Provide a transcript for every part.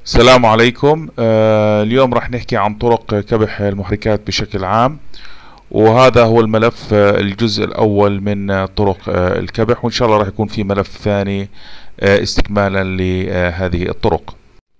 السلام عليكم. اليوم راح نحكي عن طرق كبح المحركات بشكل عام، وهذا هو الملف الجزء الأول من طرق الكبح، وإن شاء الله راح يكون في ملف ثاني استكمالا لهذه الطرق.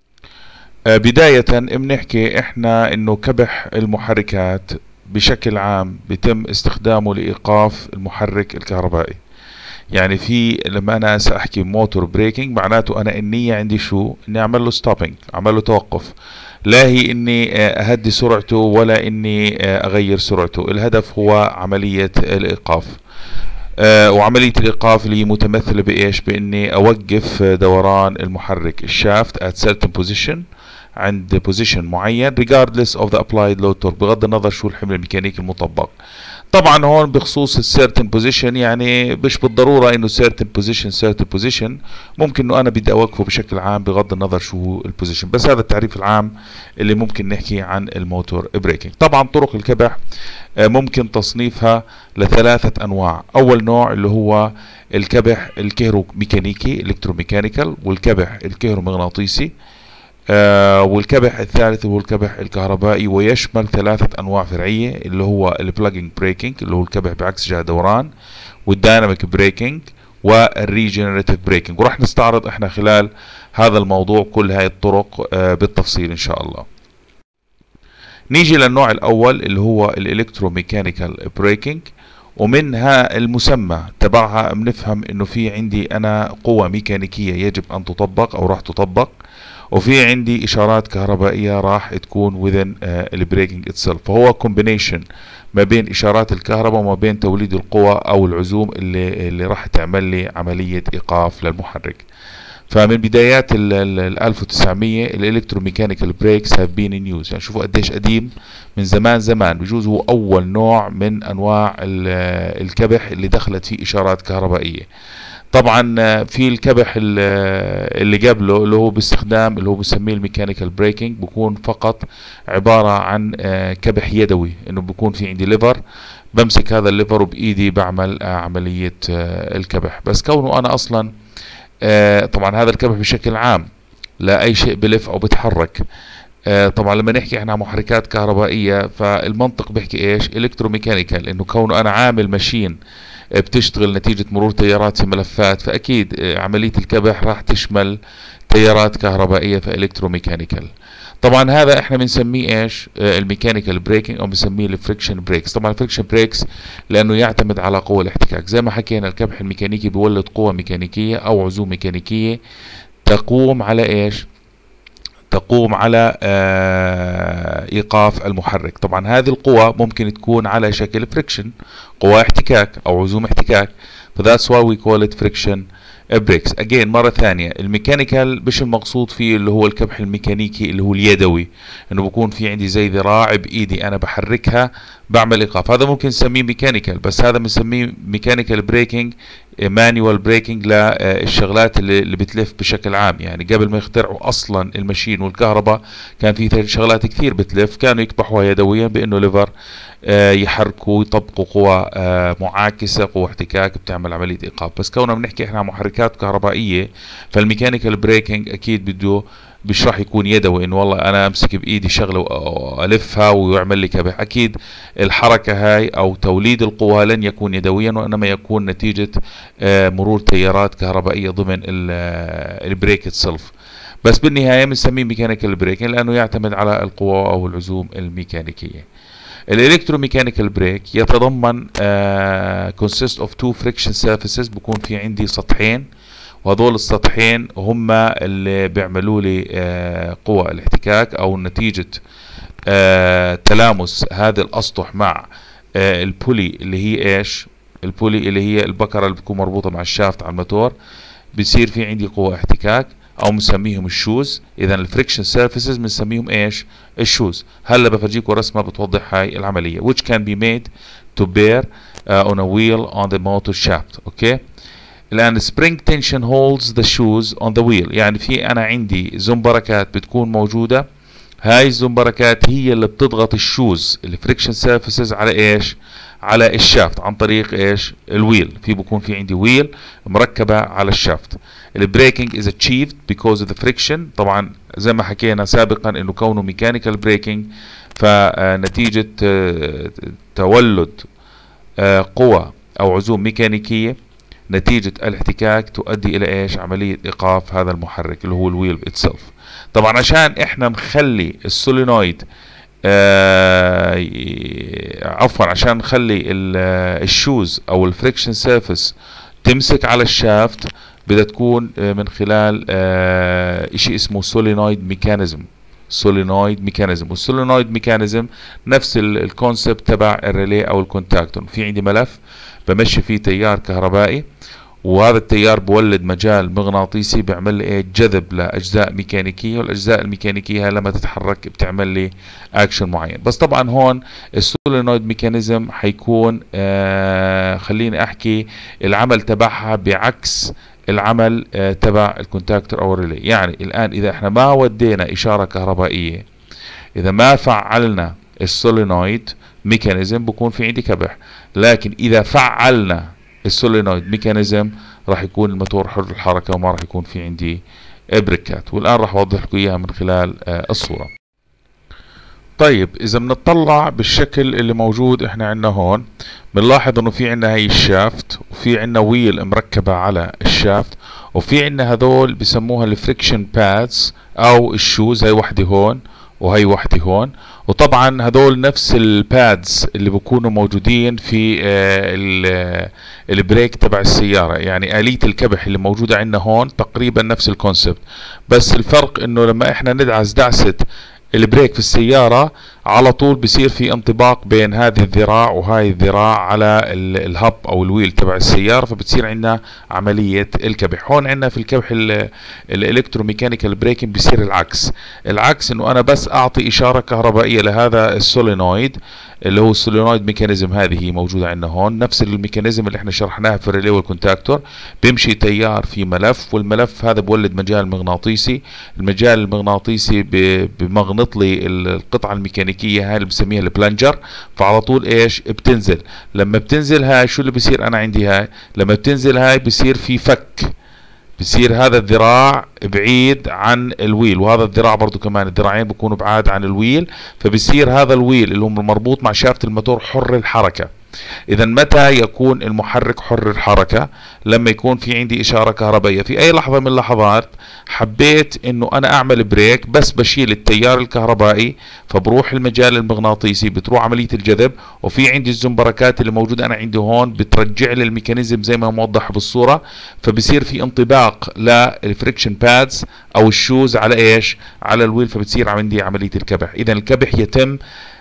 بداية بنحكي احنا انه كبح المحركات بشكل عام بيتم استخدامه لإيقاف المحرك الكهربائي. يعني لما انا ساحكي موتور بريكنج معناته انا النية عندي شو؟ اني اعمل له ستوبينج، اعمل له توقف، لا هي اني اهدي سرعته ولا اني اغير سرعته. الهدف هو عملية الايقاف. وعملية الايقاف اللي هي متمثلة بايش؟ باني اوقف دوران المحرك الشافت at certain position، عند بوزيشن معين regardless of the applied load torque، بغض النظر شو الحمل الميكانيكي المطبق. طبعا هون بخصوص السيرتن بوزيشن يعني مش بالضرورة انه سيرتن بوزيشن، ممكن انه انا بدي اوقفه بشكل عام بغض النظر شو هو البوزيشن. بس هذا التعريف العام اللي ممكن نحكي عن الموتور بريكنج. طبعا طرق الكبح ممكن تصنيفها لثلاثة انواع. اول نوع اللي هو الكبح الكهروميكانيكي الكتروميكانيكال، والكبح الكهرومغناطيسي، والكبح الثالث هو الكبح الكهربائي، ويشمل ثلاثة أنواع فرعية اللي هو البلاجنج بريكنج اللي هو الكبح بعكس جهة دوران، والدايناميك بريكنج، والريجنريتيف بريكنج. وراح نستعرض احنا خلال هذا الموضوع كل هاي الطرق بالتفصيل إن شاء الله. نيجي للنوع الأول اللي هو الإلكتروميكانيكال بريكنج، ومنها المسمى تبعها بنفهم إنه في عندي أنا قوة ميكانيكية يجب أن تطبق أو راح تطبق، وفي عندي اشارات كهربائيه راح تكون within البريكنج itself. فهو كومبينيشن ما بين اشارات الكهرباء وما بين توليد القوى او العزوم اللي راح تعمل لي عمليه ايقاف للمحرك. فمن بدايات ال 1900 الالكتروميكانيكال بريكس هاف بين ان يوز. يعني شوفوا قديش قديم، من زمان بجوز هو اول نوع من انواع الكبح اللي دخلت فيه اشارات كهربائيه. طبعا في الكبح اللي قبله اللي هو باستخدام اللي هو بسميه الميكانيكال بريكنج، بكون فقط عبارة عن كبح يدوي، انه بكون في عندي ليفر، بمسك هذا الليفر وبايدي بعمل عملية الكبح. بس كونه انا اصلا طبعا هذا الكبح بشكل عام لا اي شيء بلف او بتحرك. طبعا لما نحكي احنا عن محركات كهربائية فالمنطق بيحكي ايش؟ الكتروميكانيكال، انه كونه انا عامل ماشين بتشتغل نتيجة مرور تيارات في ملفات، فأكيد عملية الكبح راح تشمل تيارات كهربائية، فإلكتروميكانيكال. طبعا هذا احنا بنسميه ايش؟ الميكانيكال بريكنج، او بنسميه الفريكشن بريكس. طبعا الفريكشن بريكس لانه يعتمد على قوة الاحتكاك. زي ما حكينا الكبح الميكانيكي بيولد قوة ميكانيكية او عزوم ميكانيكية تقوم على ايش؟ تقوم على ايقاف المحرك. طبعا هذه القوى ممكن تكون على شكل فريكشن، قوى احتكاك او عزوم احتكاك، فذاتس واي وي كول ات فريكشن بريكس. اجين مرة ثانية الميكانيكال مش المقصود فيه اللي هو الكبح الميكانيكي اللي هو اليدوي، انه بكون في عندي زي ذراع بايدي انا بحركها بعمل ايقاف، هذا ممكن نسميه ميكانيكال. بس هذا بنسميه ميكانيكال بريكنج، مانيوال بريكنج للشغلات اللي بتلف بشكل عام. يعني قبل ما يخترعوا اصلا الماشين والكهرباء كان في شغلات كثير بتلف، كانوا يكبحوها يدويا بانه ليفر يحركوا يطبقوا قوى معاكسه، قوى احتكاك بتعمل عمليه ايقاف. بس كوننا بنحكي احنا عن محركات كهربائيه فالميكانيكال بريكنج اكيد بده مش راح يكون يدوي، انه والله انا امسك بايدي شغله والفها ويعمل لي كبح. اكيد الحركه هاي او توليد القوى لن يكون يدويا، وانما يكون نتيجه مرور تيارات كهربائيه ضمن البريك اتسلف. بس بالنهايه بنسميه ميكانيكال بريكنج لانه يعتمد على القوى او العزوم الميكانيكيه. الالكتروميكانيكال بريك يتضمن consist of two friction surfaces. بكون في عندي سطحين، وهذول السطحين هم اللي بيعملوا لي قوى الاحتكاك او نتيجة تلامس هذه الاسطح مع البولي اللي هي ايش؟ البولي اللي هي البكرة اللي بتكون مربوطة مع الشافت على الموتور، بيصير في عندي قوة احتكاك او بنسميهم الشوز. اذا الفريكشن سيرفيسز بنسميهم ايش؟ الشوز. هلا بفرجيكم رسمه بتوضح هاي العمليه which can be made to bear on a wheel on the motor shaft. اوكي، لان spring tension holds the shoes on the wheel. يعني في انا عندي زنبركات بتكون موجوده هاي الزنبركات هي اللي بتضغط الشوز الفريكشن سيرفيسز على ايش؟ على الشافت عن طريق ايش؟ الويل. بكون في عندي ويل مركبه على الشافت. البريكنج is achieved because of the friction. طبعا زي ما حكينا سابقا انه كونه ميكانيكال بريكنج، فنتيجه تولد قوى او عزوم ميكانيكيه نتيجة الاحتكاك تؤدي الى ايش؟ عملية ايقاف هذا المحرك اللي هو الويل اتسلف. طبعا عشان احنا نخلي السولينويد عفوا عشان نخلي الشوز او الفريكشن سيرفيس تمسك على الشافت، بدها تكون من خلال اشي اسمه سولينويد ميكانيزم. سولينويد ميكانيزم، والسولينويد ميكانيزم نفس الكونسبت تبع الريلي او الكونتاكتور. في عندي ملف بمشي فيه تيار كهربائي، وهذا التيار بولد مجال مغناطيسي بيعمل لي ايه؟ جذب لاجزاء ميكانيكيه، والاجزاء الميكانيكيه هاي لما تتحرك بتعمل لي اكشن معين. بس طبعا هون السولينويد ميكانيزم حيكون خليني احكي العمل تبعها بعكس العمل تبع الكونتاكتور او الريلي. يعني الان اذا احنا ما ودينا اشاره كهربائيه، اذا ما فعلنا السولينويد ميكانيزم بكون في عندي كبح، لكن اذا فعلنا السولينويد ميكانيزم راح يكون الموتور حر الحركه وما راح يكون في عندي بريكات. والان راح اوضح لكم اياها من خلال الصوره. طيب اذا بنطلع بالشكل اللي موجود احنا عندنا هون، بنلاحظ انه في عندنا هي الشافت، وفي عندنا ويل مركبه على الشافت، وفي عندنا هذول بسموها الفريكشن بادز او الشوز. هي وحده هون وهي وحده هون، وطبعا هذول نفس البادز اللي بيكونوا موجودين في البريك تبع السيارة. يعني آلية الكبح اللي موجودة عندنا هون تقريبا نفس الكونسبت، بس الفرق انه لما احنا ندعس دعسة البريك في السيارة على طول بصير في انطباق بين هذه الذراع وهاي الذراع على الهب او الويل تبع السيارة، فبتصير عندنا عملية الكبح. هون عندنا في الكبح الالكتروميكانيكال بريكنج بصير العكس انه انا بس اعطي اشارة كهربائية لهذا السولينويد اللي هو السولينويد ميكانيزم. هذه هي موجودة عندنا هون، نفس الميكانيزم اللي احنا شرحناها في الريلي والكونتاكتور. بيمشي تيار في ملف، والملف هذا بولد مجال مغناطيسي. المجال المغناطيسي بمغنط لي القطعة الميكانيكية هاي اللي بسميها البلنجر، فعلى طول ايش؟ بتنزل. لما بتنزل هاي شو اللي بصير؟ انا عندي هاي لما بتنزل هاي بصير في فك، بصير هذا الذراع بعيد عن الويل، وهذا الذراع برضو كمان الذراعين بيكونوا بعاد عن الويل، فبصير هذا الويل اللي هو مربوط مع شافت الموتور حر الحركة. إذا متى يكون المحرك حر الحركة؟ لما يكون في عندي إشارة كهربائية. في أي لحظة من اللحظات حبيت إنه أنا أعمل بريك، بس بشيل التيار الكهربائي فبروح المجال المغناطيسي، بتروح عملية الجذب، وفي عندي الزنبركات اللي موجودة أنا عندي هون بترجع لي الميكانيزم زي ما موضح بالصورة، فبصير في انطباق للفريكشن بادز أو الشوز على إيش؟ على الويل، فبتصير عندي عملية الكبح. إذا الكبح يتم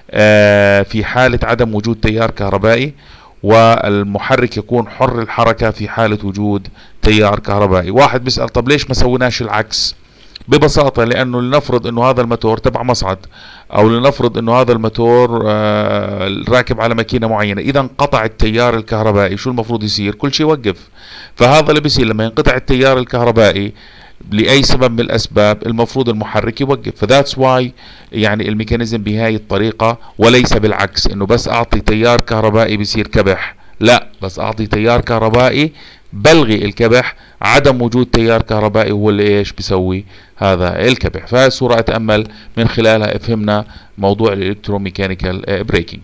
في حالة عدم وجود تيار كهربائي، والمحرك يكون حر الحركة في حالة وجود تيار كهربائي. واحد بيسأل طب ليش ما سويناش العكس؟ ببساطة لأنه لنفرض أنه هذا الموتور تبع مصعد، أو لنفرض أنه هذا الموتور راكب على ماكينة معينة، إذا انقطع التيار الكهربائي شو المفروض يصير؟ كل شيء يوقف. فهذا اللي بيصير لما ينقطع التيار الكهربائي لأي سبب من الأسباب، المفروض المحرك يوقف. فذاتس واي يعني الميكانيزم بهاي الطريقة، وليس بالعكس إنه بس أعطي تيار كهربائي بيصير كبح. لا، بس أعطي تيار كهربائي بلغي الكبح. عدم وجود تيار كهربائي هو اللي إيش بيسوي هذا الكبح. فهذه الصورة أتأمل من خلالها فهمنا موضوع الإلكتروميكانيكال بريكنج.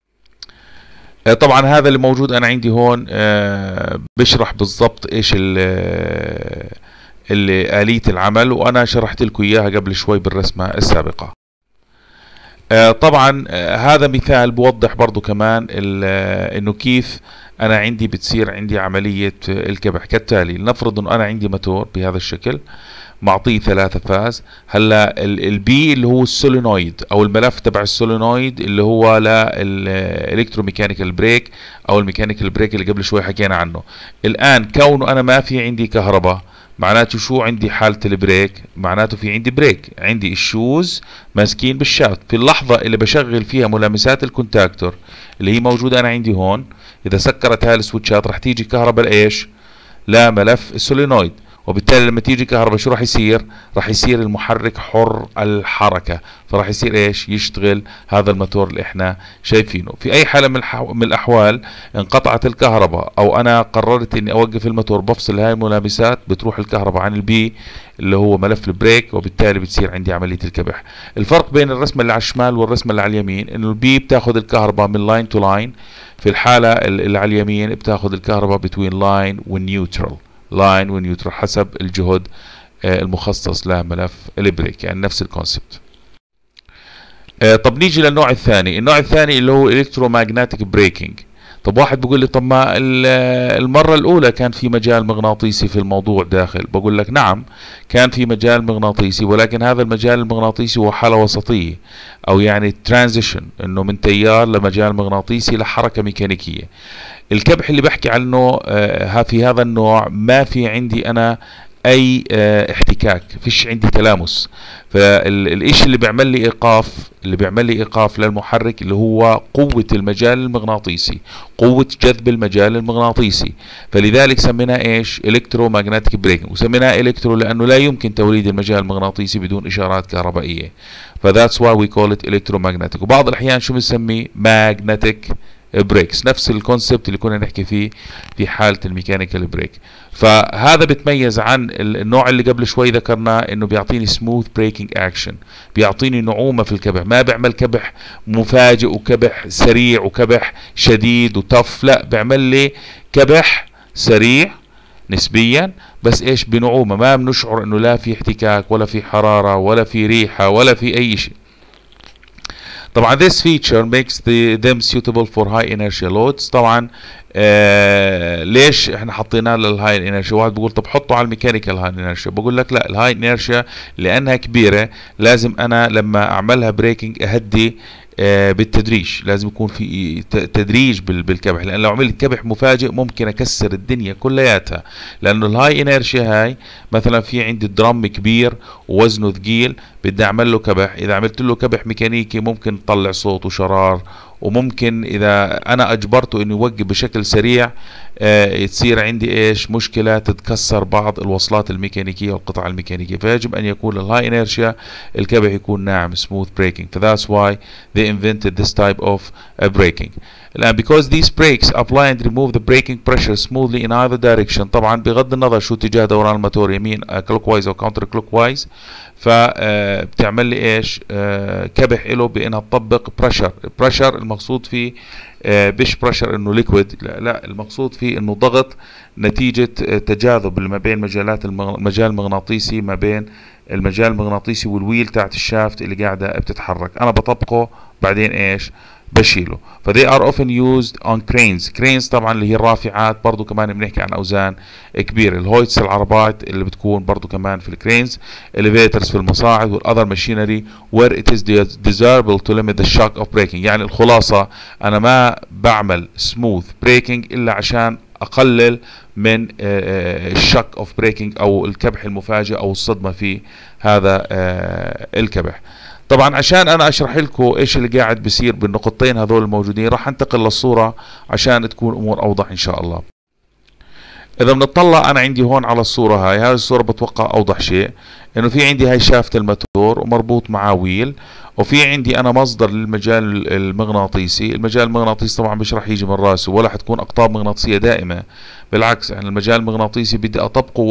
طبعا هذا اللي موجود أنا عندي هون بشرح بالضبط إيش اللي آلية العمل، وأنا شرحت لكم إياها قبل شوي بالرسمة السابقة. طبعا هذا مثال بوضح برضو كمان إنه كيف أنا عندي بتصير عندي عملية الكبح. كالتالي لنفرض إنه أنا عندي موتور بهذا الشكل معطيه 3 فاز. هلا البي اللي هو السولينويد او الملف تبع السولينويد اللي هو للالكتروميكانيكال بريك او الميكانيكال بريك اللي قبل شوي حكينا عنه. الان كونه انا ما في عندي كهرباء، معناته شو عندي حالة البريك؟ معناته في عندي بريك، عندي الشوز ماسكين بالشافت. في اللحظة اللي بشغل فيها ملامسات الكونتاكتور اللي هي موجودة أنا عندي هون، إذا سكرت هاي السويتشات رح تيجي كهرباء لإيش؟ لملف السولينويد، وبالتالي لما تيجي كهرباء شو راح يصير؟ راح يصير المحرك حر الحركة، فراح يصير ايش؟ يشتغل هذا الموتور اللي احنا شايفينه. في اي حالة من الاحوال انقطعت الكهرباء او انا قررت اني اوقف الموتور، بفصل هاي الملابسات، بتروح الكهرباء عن البي اللي هو ملف البريك، وبالتالي بتصير عندي عملية الكبح. الفرق بين الرسمة اللي على الشمال والرسمة اللي على اليمين انه البي بتاخذ الكهرباء من لاين تو لاين، في الحالة اللي على اليمين بتاخذ الكهرباء بتوين لاين والنيوترال، لاين ونيوترال حسب الجهد المخصص لملف البريك، يعني نفس الكونسبت. طب نيجي للنوع الثاني. النوع الثاني اللي هو الكترومagnetic بريكنج. طب واحد بيقول لي طب ما المرة الأولى كان في مجال مغناطيسي في الموضوع داخل. بقول لك نعم كان في مجال مغناطيسي، ولكن هذا المجال المغناطيسي هو حالة وسطية، أو يعني ترانزيشن، إنه من تيار لمجال مغناطيسي لحركة ميكانيكية. الكبح اللي بحكي عنه في هذا النوع ما في عندي أنا اي احتكاك، فيش عندي تلامس. فالاشي اللي بيعمل لي ايقاف للمحرك اللي هو قوة المجال المغناطيسي، قوة جذب المجال المغناطيسي. فلذلك سميناه ايش؟ الكترومagnetic بريكنج. وسميناه الكترو لانه لا يمكن توليد المجال المغناطيسي بدون اشارات كهربائية، فذاتس واي وي كول ات الكترومagnetic. وبعض الاحيان شو بنسميه؟ magnetic بريكس، نفس الكونسبت اللي كنا نحكي فيه في حالة الميكانيكال بريك. فهذا بتميز عن النوع اللي قبل شوي ذكرناه، انه بيعطيني سموث بريكنج اكشن، بيعطيني نعومة في الكبح، ما بيعمل كبح مفاجئ وكبح سريع وكبح شديد وتف، لا بيعمل لي كبح سريع نسبيا، بس ايش؟ بنعومة، ما بنشعر انه لا في احتكاك ولا في حرارة ولا في ريحة ولا في اي شيء. طبعا this feature makes them suitable for high inertia loads. طبعا ليش احنا حطيناه للهاي انرشيا؟ واحد بيقول طب حطه على الميكانيكال هاي انرشيا. بقول لك لا، الهاي انرشيا لانها كبيره لازم انا لما اعملها بريكنج اهدي بالتدريج، لازم يكون في تدريج بالكبح، لان لو عملت كبح مفاجئ ممكن اكسر الدنيا كلياتها. لانه الهاي انرشيا هاي مثلا في عندي درام كبير ووزنه ثقيل بدي اعمل له كبح، اذا عملت له كبح ميكانيكي ممكن تطلع صوت وشرار، وممكن اذا انا اجبرته انه يوقف بشكل سريع تصير عندي ايش؟ مشكله، تتكسر بعض الوصلات الميكانيكيه والقطع الميكانيكيه. فيجب ان يكون الهاي انرشيا الكبح يكون ناعم سموث بريكنج. فذاتس واي they invented this type of braking. الآن because these brakes apply and remove the braking pressure smoothly in either direction. طبعا بغض النظر شو اتجاه دوران الموتور، يمين clockwise أو counter clockwise، فبتعمل لي ايش؟ كبح له بانها تطبق بريشر المقصود فيه مش بريشر انه ليكويد، لا المقصود فيه انه ضغط نتيجة تجاذب ما بين المجال المغناطيسي، ما بين المجال المغناطيسي والويل تاعت الشافت اللي قاعدة بتتحرك. انا بطبقه بعدين ايش؟ بشيله. ف they are often used on cranes طبعا اللي هي الرافعات، برضو كمان بنحكي عن اوزان كبيره. الهويتس العربات اللي بتكون برضو كمان في الكرينز، elevators في المصاعد، والother machinery where it is desirable to limit the shock of braking. يعني الخلاصه انا ما بعمل smooth braking الا عشان اقلل من الشك اوف بريكنج او الكبح المفاجئ او الصدمه في هذا الكبح. طبعا عشان انا اشرح لكم ايش اللي قاعد بيصير بالنقطتين هذول الموجودين، راح انتقل للصورة عشان تكون امور اوضح ان شاء الله. اذا بنطلع انا عندي هون على الصورة هاي الصورة بتوقع اوضح شيء، انه في عندي هاي شافت الموتور ومربوط معاه ويل، وفي عندي انا مصدر للمجال المغناطيسي. المجال المغناطيسي طبعا مش راح يجي من راسه ولا حتكون اقطاب مغناطيسية دائمة، بالعكس يعني المجال المغناطيسي بدي اطبقه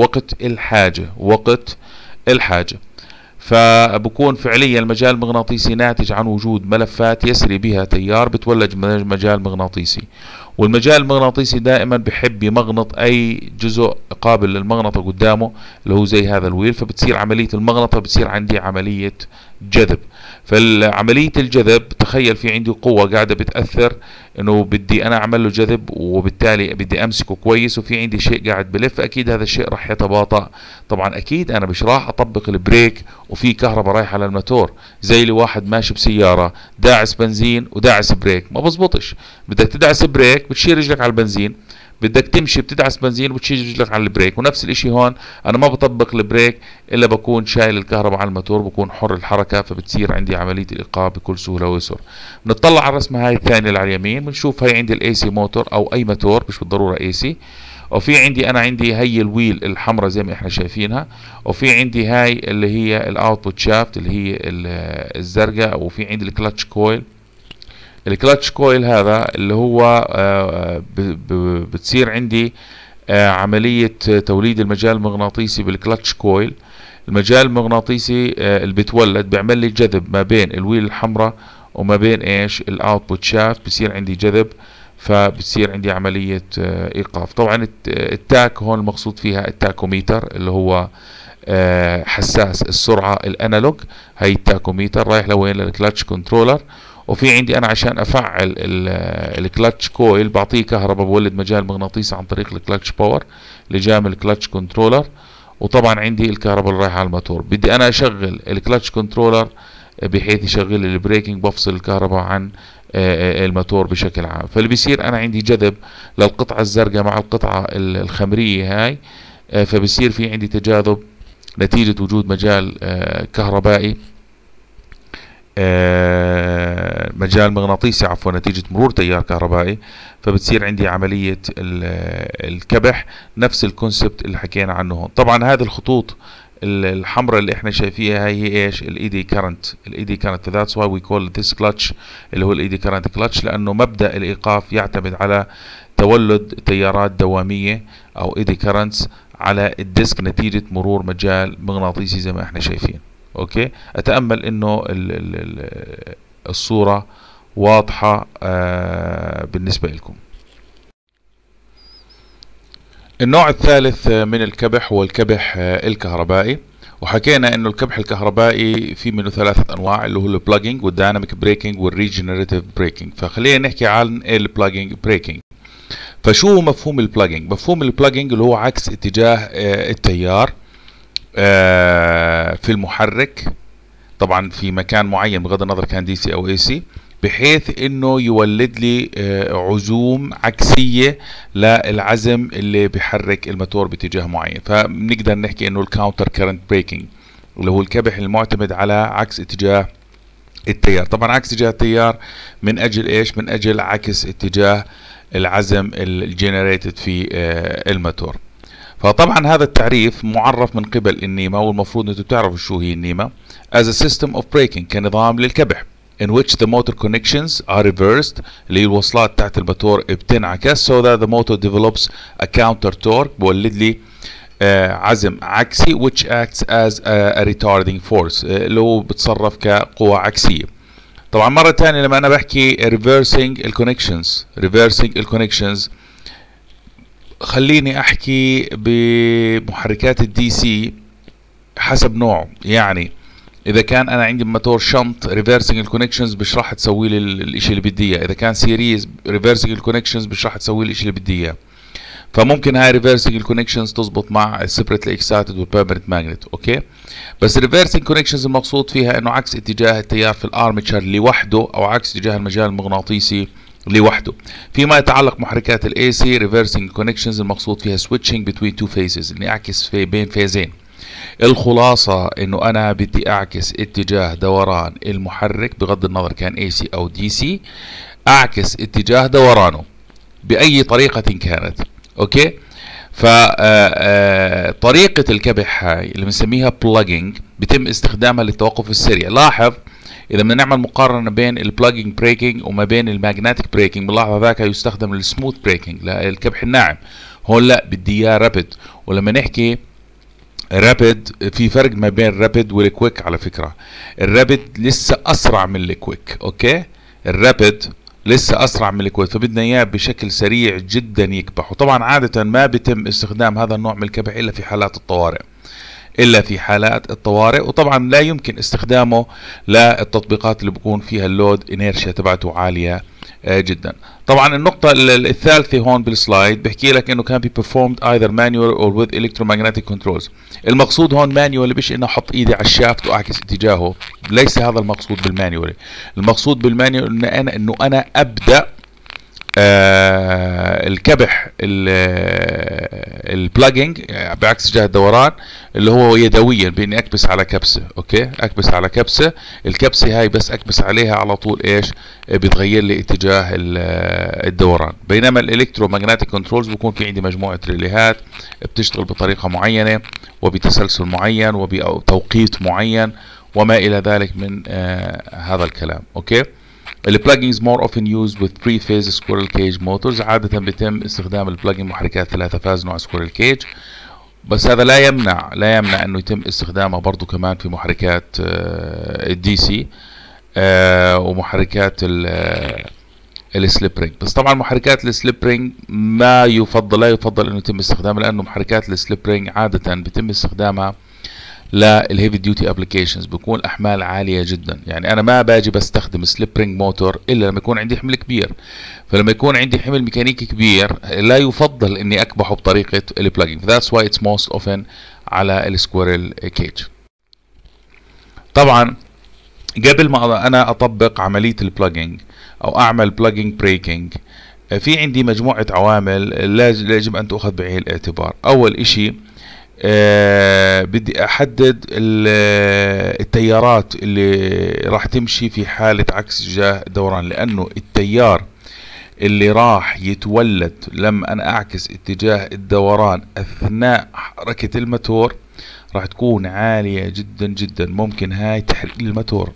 وقت الحاجة. فبكون فعليا المجال المغناطيسي ناتج عن وجود ملفات يسري بها تيار بتولد مجال مغناطيسي، والمجال المغناطيسي دائما بحب يمغنط اي جزء قابل للمغنطة قدامه اللي هو زي هذا الويل، فبتصير عملية المغنطة بتصير عندي عملية جذب. فالعملية الجذب تخيل في عندي قوة قاعدة بتأثر انه بدي انا اعمل له جذب، وبالتالي بدي امسكه كويس، وفي عندي شيء قاعد بلف، اكيد هذا الشيء راح يتباطأ. طبعا اكيد انا مش راح اطبق البريك وفي كهرباء رايحة للموتور، زي اللي واحد ماشي بسيارة داعس بنزين وداعس بريك، ما بزبطش. بدك تدعس بريك بتشيل رجلك على البنزين، بدك تمشي بتدعس بنزين وتشيل رجلك على البريك. ونفس الاشي هون، انا ما بطبق البريك الا بكون شايل الكهرباء على الموتور، بكون حر الحركه، فبتصير عندي عمليه الايقاف بكل سهوله ويسر. بنطلع على الرسمه هاي الثانيه اللي على اليمين، بنشوف هاي عندي الاي سي موتور او اي موتور، مش بالضروره اي سي، وفي عندي انا عندي هي الويل الحمراء زي ما احنا شايفينها، وفي عندي هاي اللي هي الاوتبوت شافت اللي هي الزرقاء، وفي عندي الكلتش كويل. الكلتش كويل هذا اللي هو بتصير عندي عملية توليد المجال المغناطيسي بالكلتش كويل. المجال المغناطيسي اللي بيتولد بيعمل لي جذب ما بين الويل الحمراء وما بين ايش الاوتبوت شافت، بصير عندي جذب، فبتصير عندي عملية ايقاف. طبعا التاك هون المقصود فيها التاكوميتر اللي هو حساس السرعة الانالوج، هي التاكوميتر رايح لوين؟ للكلتش كنترولر. وفي عندي انا عشان افعل الكلتش كويل بعطيه كهرباء، بولد مجال مغناطيسي عن طريق الكلتش باور اللي جاي من الكلتش كنترولر. وطبعا عندي الكهرباء اللي رايحه على الموتور. بدي انا اشغل الكلتش كنترولر بحيث يشغل لي البريكنج، بفصل الكهرباء عن الموتور بشكل عام. فاللي بيصير انا عندي جذب للقطعه الزرقاء مع القطعه الخمريه هاي، فبصير في عندي تجاذب نتيجه وجود مجال كهربائي، مجال مغناطيسي عفوا، نتيجة مرور تيار كهربائي، فبتصير عندي عملية الكبح. نفس الكونسبت اللي حكينا عنه هون. طبعا هذه الخطوط الحمراء اللي احنا شايفيها هي ايش؟ الايدي كارنت. الايدي كارنت that's why we call this clutch اللي هو الايدي كارنت كلتش، لانه مبدأ الايقاف يعتمد على تولد تيارات دوامية او ايدي كارنتس على الديسك نتيجة مرور مجال مغناطيسي زي ما احنا شايفين. اوكي، اتامل انه الصورة واضحة بالنسبة لكم. النوع الثالث من الكبح هو الكبح الكهربائي، وحكينا انه الكبح الكهربائي في منه ثلاثة انواع اللي هو البلاجنج والديناميك بريكنج والريجنريتيف بريكنج. فخلينا نحكي عن البلاجنج بريكنج. فشو مفهوم البلاجنج؟ مفهوم البلاجنج اللي هو عكس اتجاه التيار في المحرك، طبعا في مكان معين بغض النظر كان دي سي او اي سي، بحيث انه يولد لي عزوم عكسية للعزم اللي بيحرك الموتور باتجاه معين. فبنقدر نحكي انه الكاونتر كارنت بريكنج اللي هو الكبح المعتمد على عكس اتجاه التيار. طبعا عكس اتجاه التيار من اجل ايش؟ من اجل عكس اتجاه العزم الجنريتد في الموتور. فطبعا هذا التعريف معرف من قبل النيما، والمفروض انتم تعرفوا شو هي النيما as a system of braking، كنظام للكبح in which the motor connections are reversed، اللي هي الوصلات تحت الموتور بتنعكس so that the motor develops a counter torque، بولد لي عزم عكسي which acts as a retarding force، اللي هو بتصرف كقوة عكسية. طبعا مرة ثانية لما انا بحكي reversing الكونكشنز خليني احكي بمحركات الدي سي حسب نوعه. يعني اذا كان انا عندي موتور شنط ريفرسنج الكونكشنز مش راح تسوي لي الشيء اللي بدي اياه، اذا كان سيريز ريفرسنج الكونكشنز مش راح تسوي لي الشيء اللي بدي اياه. فممكن هاي ريفرسنج الكونكشنز تزبط مع السيبريتلي اكسايتد والبيرمننت ماجنت، اوكي. بس ريفرسنج كونكشنز المقصود فيها انه عكس اتجاه التيار في الارمتشر لوحده او عكس اتجاه المجال المغناطيسي لوحده. فيما يتعلق محركات الاي سي ريفرسنج كونكشنز المقصود فيها switching between two phases، اني اعكس في بين فيزين. الخلاصة انه انا بدي اعكس اتجاه دوران المحرك بغض النظر كان اي سي او دي سي، اعكس اتجاه دورانه باي طريقة كانت، اوكي. فطريقة الكبح هاي اللي بنسميها بلاجنج بيتم استخدامها للتوقف السريع. لاحظ اذا بدنا نعمل مقارنة بين البلاجنج بريكنج وما بين الماجنتيك بريكنج، بنلاحظ ذاك يستخدم للسموث بريكنج للكبح الناعم. هون لا، بدي اياه رابد. ولما نحكي رابد في فرق ما بين الرابد والكويك على فكرة. الرابد لسه اسرع من الكويك، اوكي. الرابد لسه اسرع من الكويك، فبدنا اياه بشكل سريع جدا يكبح. وطبعا عادة ما بيتم استخدام هذا النوع من الكبح الا في حالات الطوارئ، وطبعا لا يمكن استخدامه للتطبيقات اللي بكون فيها اللود انيرشيا تبعته عالية جدا. طبعا النقطة الثالثة هون بالسلايد بحكي لك انه كان be performed either manual or with electromagnetic controls. المقصود هون مانيوال مش انه احط ايدي على الشافت واعكس اتجاهه، ليس هذا المقصود بالمانيوال. المقصود بالمانيوال انه انا ابدأ الكبح البلاجنج بعكس جهة الدوران اللي هو يدويا باني اكبس على كبسة. اوكي، اكبس على كبسة، الكبسة هاي بس اكبس عليها على طول ايش بتغير لي اتجاه الدوران. بينما الالكترومagnetic كنترولز بكون في عندي مجموعة ريليهات بتشتغل بطريقة معينة وبتسلسل معين وبتوقيت معين وما الى ذلك من هذا الكلام. اوكي، البلاجنج is more often used with three-phase squirrel cage motors. عادة بيتم استخدام البلاجنج محركات 3 فاز نوع squirrel cage، بس هذا لا يمنع انه يتم استخدامها برضو كمان في محركات الدي سي ومحركات السليب رينج. بس طبعا محركات السليب رينج لا يفضل انه يتم استخدامها، لانه محركات السليب رينج عادة بيتم استخدامها للهيفي ديوتي ابلكيشنز، بيكون احمال عاليه جدا. يعني انا ما باجي بستخدم سليب رينج موتور الا لما يكون عندي حمل كبير. فلما يكون عندي حمل ميكانيكي كبير لا يفضل اني اكبحه بطريقه البلاجنج. That's why it's most often على السكويرل كيج. طبعا قبل ما انا اطبق عمليه البلاجنج او اعمل بلاجنج بريكنج، في عندي مجموعه عوامل يجب ان تؤخذ بعين الاعتبار. اول اشي بدي احدد التيارات اللي راح تمشي في حالة عكس اتجاه الدوران، لانه التيار اللي راح يتولد لما انا اعكس اتجاه الدوران اثناء حركة الموتور راح تكون عالية جدا جدا. ممكن هاي تحرق الموتور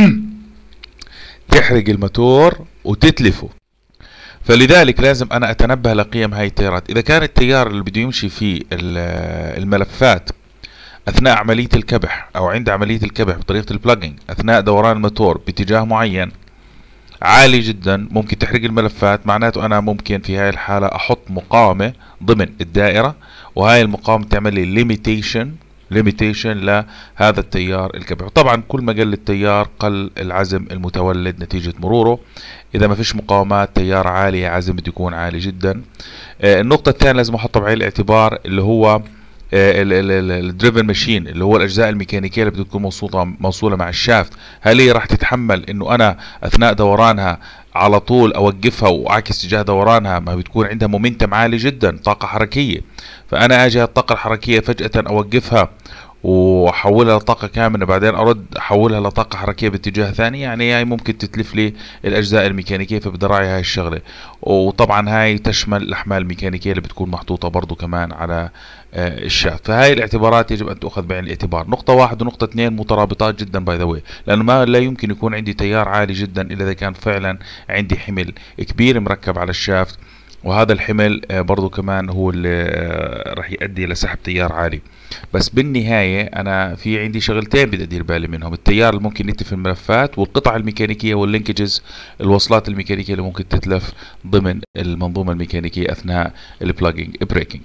تحرق الموتور وتتلفه. فلذلك لازم انا اتنبه لقيم هاي التيارات. اذا كان التيار اللي بده يمشي في الملفات اثناء عملية الكبح او عند عملية الكبح بطريقة البلاجنج اثناء دوران الموتور باتجاه معين عالي جدا ممكن تحرق الملفات، معناته انا ممكن في هاي الحالة احط مقاومة ضمن الدائرة، وهاي المقاومة تعمل لي ليميتيشن لهذا التيار الكبح. طبعا كل ما قل التيار قل العزم المتولد نتيجة مروره. اذا ما فيش مقاومات تيار عالية عزم بده يكون عالي جدا. النقطة الثانية لازم احطها بعين الاعتبار اللي هو الدريفن ماشين، اللي هو الاجزاء الميكانيكيه اللي بتكون موصوله مع الشافت. هل هي راح تتحمل انه انا اثناء دورانها على طول اوقفها واعكس اتجاه دورانها؟ ما بتكون عندها مومنتم عالي جدا، طاقه حركيه. فانا اجي الطاقه الحركيه فجاه اوقفها واحولها لطاقه كامله، بعدين ارد احولها لطاقه حركيه باتجاه ثاني، يعني هاي ممكن تتلف لي الاجزاء الميكانيكيه. فبدي اراعي هاي الشغله. وطبعا هاي تشمل الاحمال الميكانيكيه اللي بتكون محطوطه برضو كمان على الشافت. فهاي الاعتبارات يجب ان تؤخذ بعين الاعتبار. نقطه واحد ونقطه اثنين مترابطات جدا باي ذا واي، لانه ما لا يمكن يكون عندي تيار عالي جدا الا اذا كان فعلا عندي حمل كبير مركب على الشافت، وهذا الحمل برضو كمان هو اللي راح يؤدي لسحب تيار عالي. بس بالنهاية أنا في عندي شغلتين بدي أدير بالي منهم: التيار اللي ممكن يتلف في الملفات، والقطع الميكانيكية واللينكجز الوصلات الميكانيكية اللي ممكن تتلف ضمن المنظومة الميكانيكية أثناء البلاجنج بريكنج.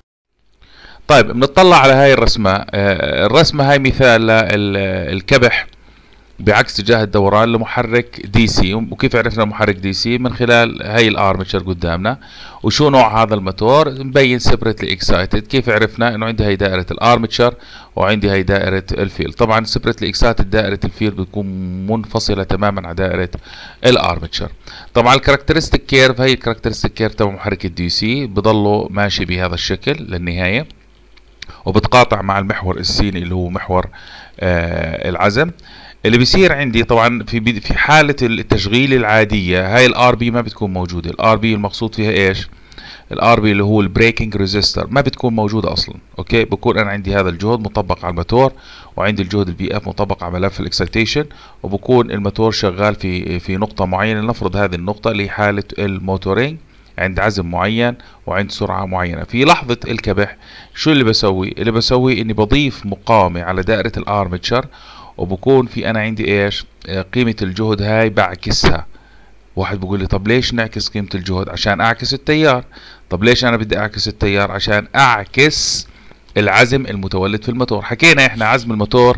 طيب بنطلع على هاي الرسمة. الرسمة هاي مثال للكبح بعكس اتجاه الدوران لمحرك دي سي. وكيف عرفنا محرك دي سي؟ من خلال هاي الارمتشر قدامنا. وشو نوع هذا الموتور؟ مبين سيبريتلي اكسايتد. كيف عرفنا؟ انه عندي هاي دائره الارمتشر وعندي هاي دائره الفيلد. طبعا سيبريتلي اكسايتد دائره الفيلد بتكون منفصله تماما عن دائره الارمتشر. طبعا الكاركترستيك كيرف، هي الكاركترستيك كيرف تبع محرك الدي سي بضله ماشي بهذا الشكل للنهايه، وبتقاطع مع المحور السيني اللي هو محور العزم. اللي بيصير عندي طبعا في حالة التشغيل العادية هاي الار بي ما بتكون موجودة. الار بي المقصود فيها ايش؟ الار بي اللي هو البريكنج ريزيستر ما بتكون موجودة اصلا. اوكي، بكون انا عندي هذا الجهد مطبق على الموتور، وعندي الجهد البي اف مطبق على ملف الاكسيتيشن، وبكون الموتور شغال في نقطة معينة. لنفرض هذه النقطة اللي هي حالة الموتورينج عند عزم معين وعند سرعة معينة. في لحظة الكبح شو اللي بسوي؟ اللي بسوي اني بضيف مقاومة على دائرة الارمتشر، وبكون في انا عندي ايش؟ قيمة الجهد هاي بعكسها. واحد بيقول لي طب ليش نعكس قيمة الجهد؟ عشان اعكس التيار. طب ليش انا بدي اعكس التيار؟ عشان اعكس العزم المتولد في الموتور. حكينا احنا عزم الموتور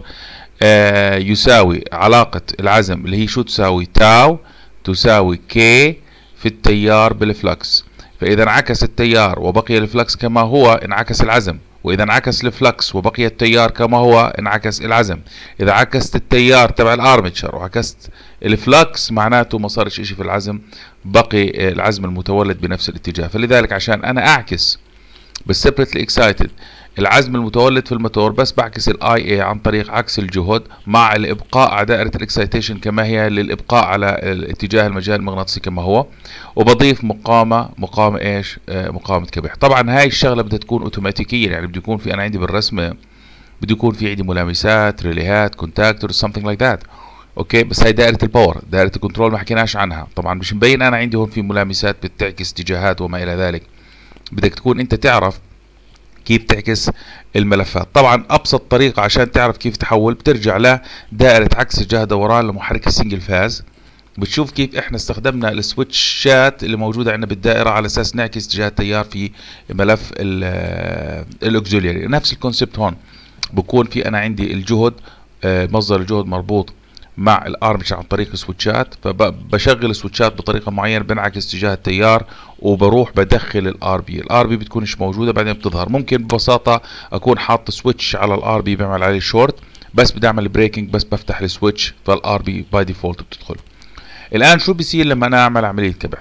يساوي علاقة العزم اللي هي شو تساوي؟ تاو تساوي كي في التيار بالفلكس. فاذا انعكس التيار وبقي الفلكس كما هو انعكس العزم، واذا انعكس الفلكس وبقي التيار كما هو انعكس العزم. اذا عكست التيار تبع الارمتشر وعكست الفلكس معناته ما صارش اشي في العزم، بقي العزم المتولد بنفس الاتجاه. فلذلك عشان انا اعكس بالسيبريتلي اكسايتد العزم المتولد في الموتور، بس بعكس الاي اي عن طريق عكس الجهد مع الابقاء على دائره الاكسايتيشن كما هي للابقاء على اتجاه المجال المغناطيسي كما هو، وبضيف مقاومه ايش؟ مقاومه كبح. طبعا هاي الشغله بدها تكون اوتوماتيكيا، يعني بده يكون في انا عندي بالرسم بده يكون في عندي ملامسات، ريليهات، كونتاكتورز، something like that. اوكي، بس هاي دائره الباور، دائره الكنترول ما حكيناش عنها. طبعا مش مبين انا عندي هون في ملامسات بتعكس اتجاهات وما الى ذلك. بدك تكون انت تعرف كيف تعكس الملفات. طبعا ابسط طريقه عشان تعرف كيف تحول بترجع لدائره عكس اتجاه دوران لمحرك السنجل فاز، بتشوف كيف احنا استخدمنا السويتشات اللي موجوده عندنا بالدائره على اساس نعكس اتجاه التيار في ملف الاوكسيلياري. نفس الكونسبت هون، بكون في انا عندي الجهد، مصدر الجهد مربوط مع الارمتشر عن طريق السويتشات، فبشغل السويتشات بطريقه معينه بنعكس اتجاه التيار، وبروح بدخل الار بي بتكونش موجوده بعدين بتظهر. ممكن ببساطه اكون حاطط سويتش على الار بي بعمل عليه شورت، بس بدي اعمل بريكنج بس بفتح السويتش فالار بي باي ديفولت بتدخل. الان شو بيصير لما انا اعمل عمليه كبح؟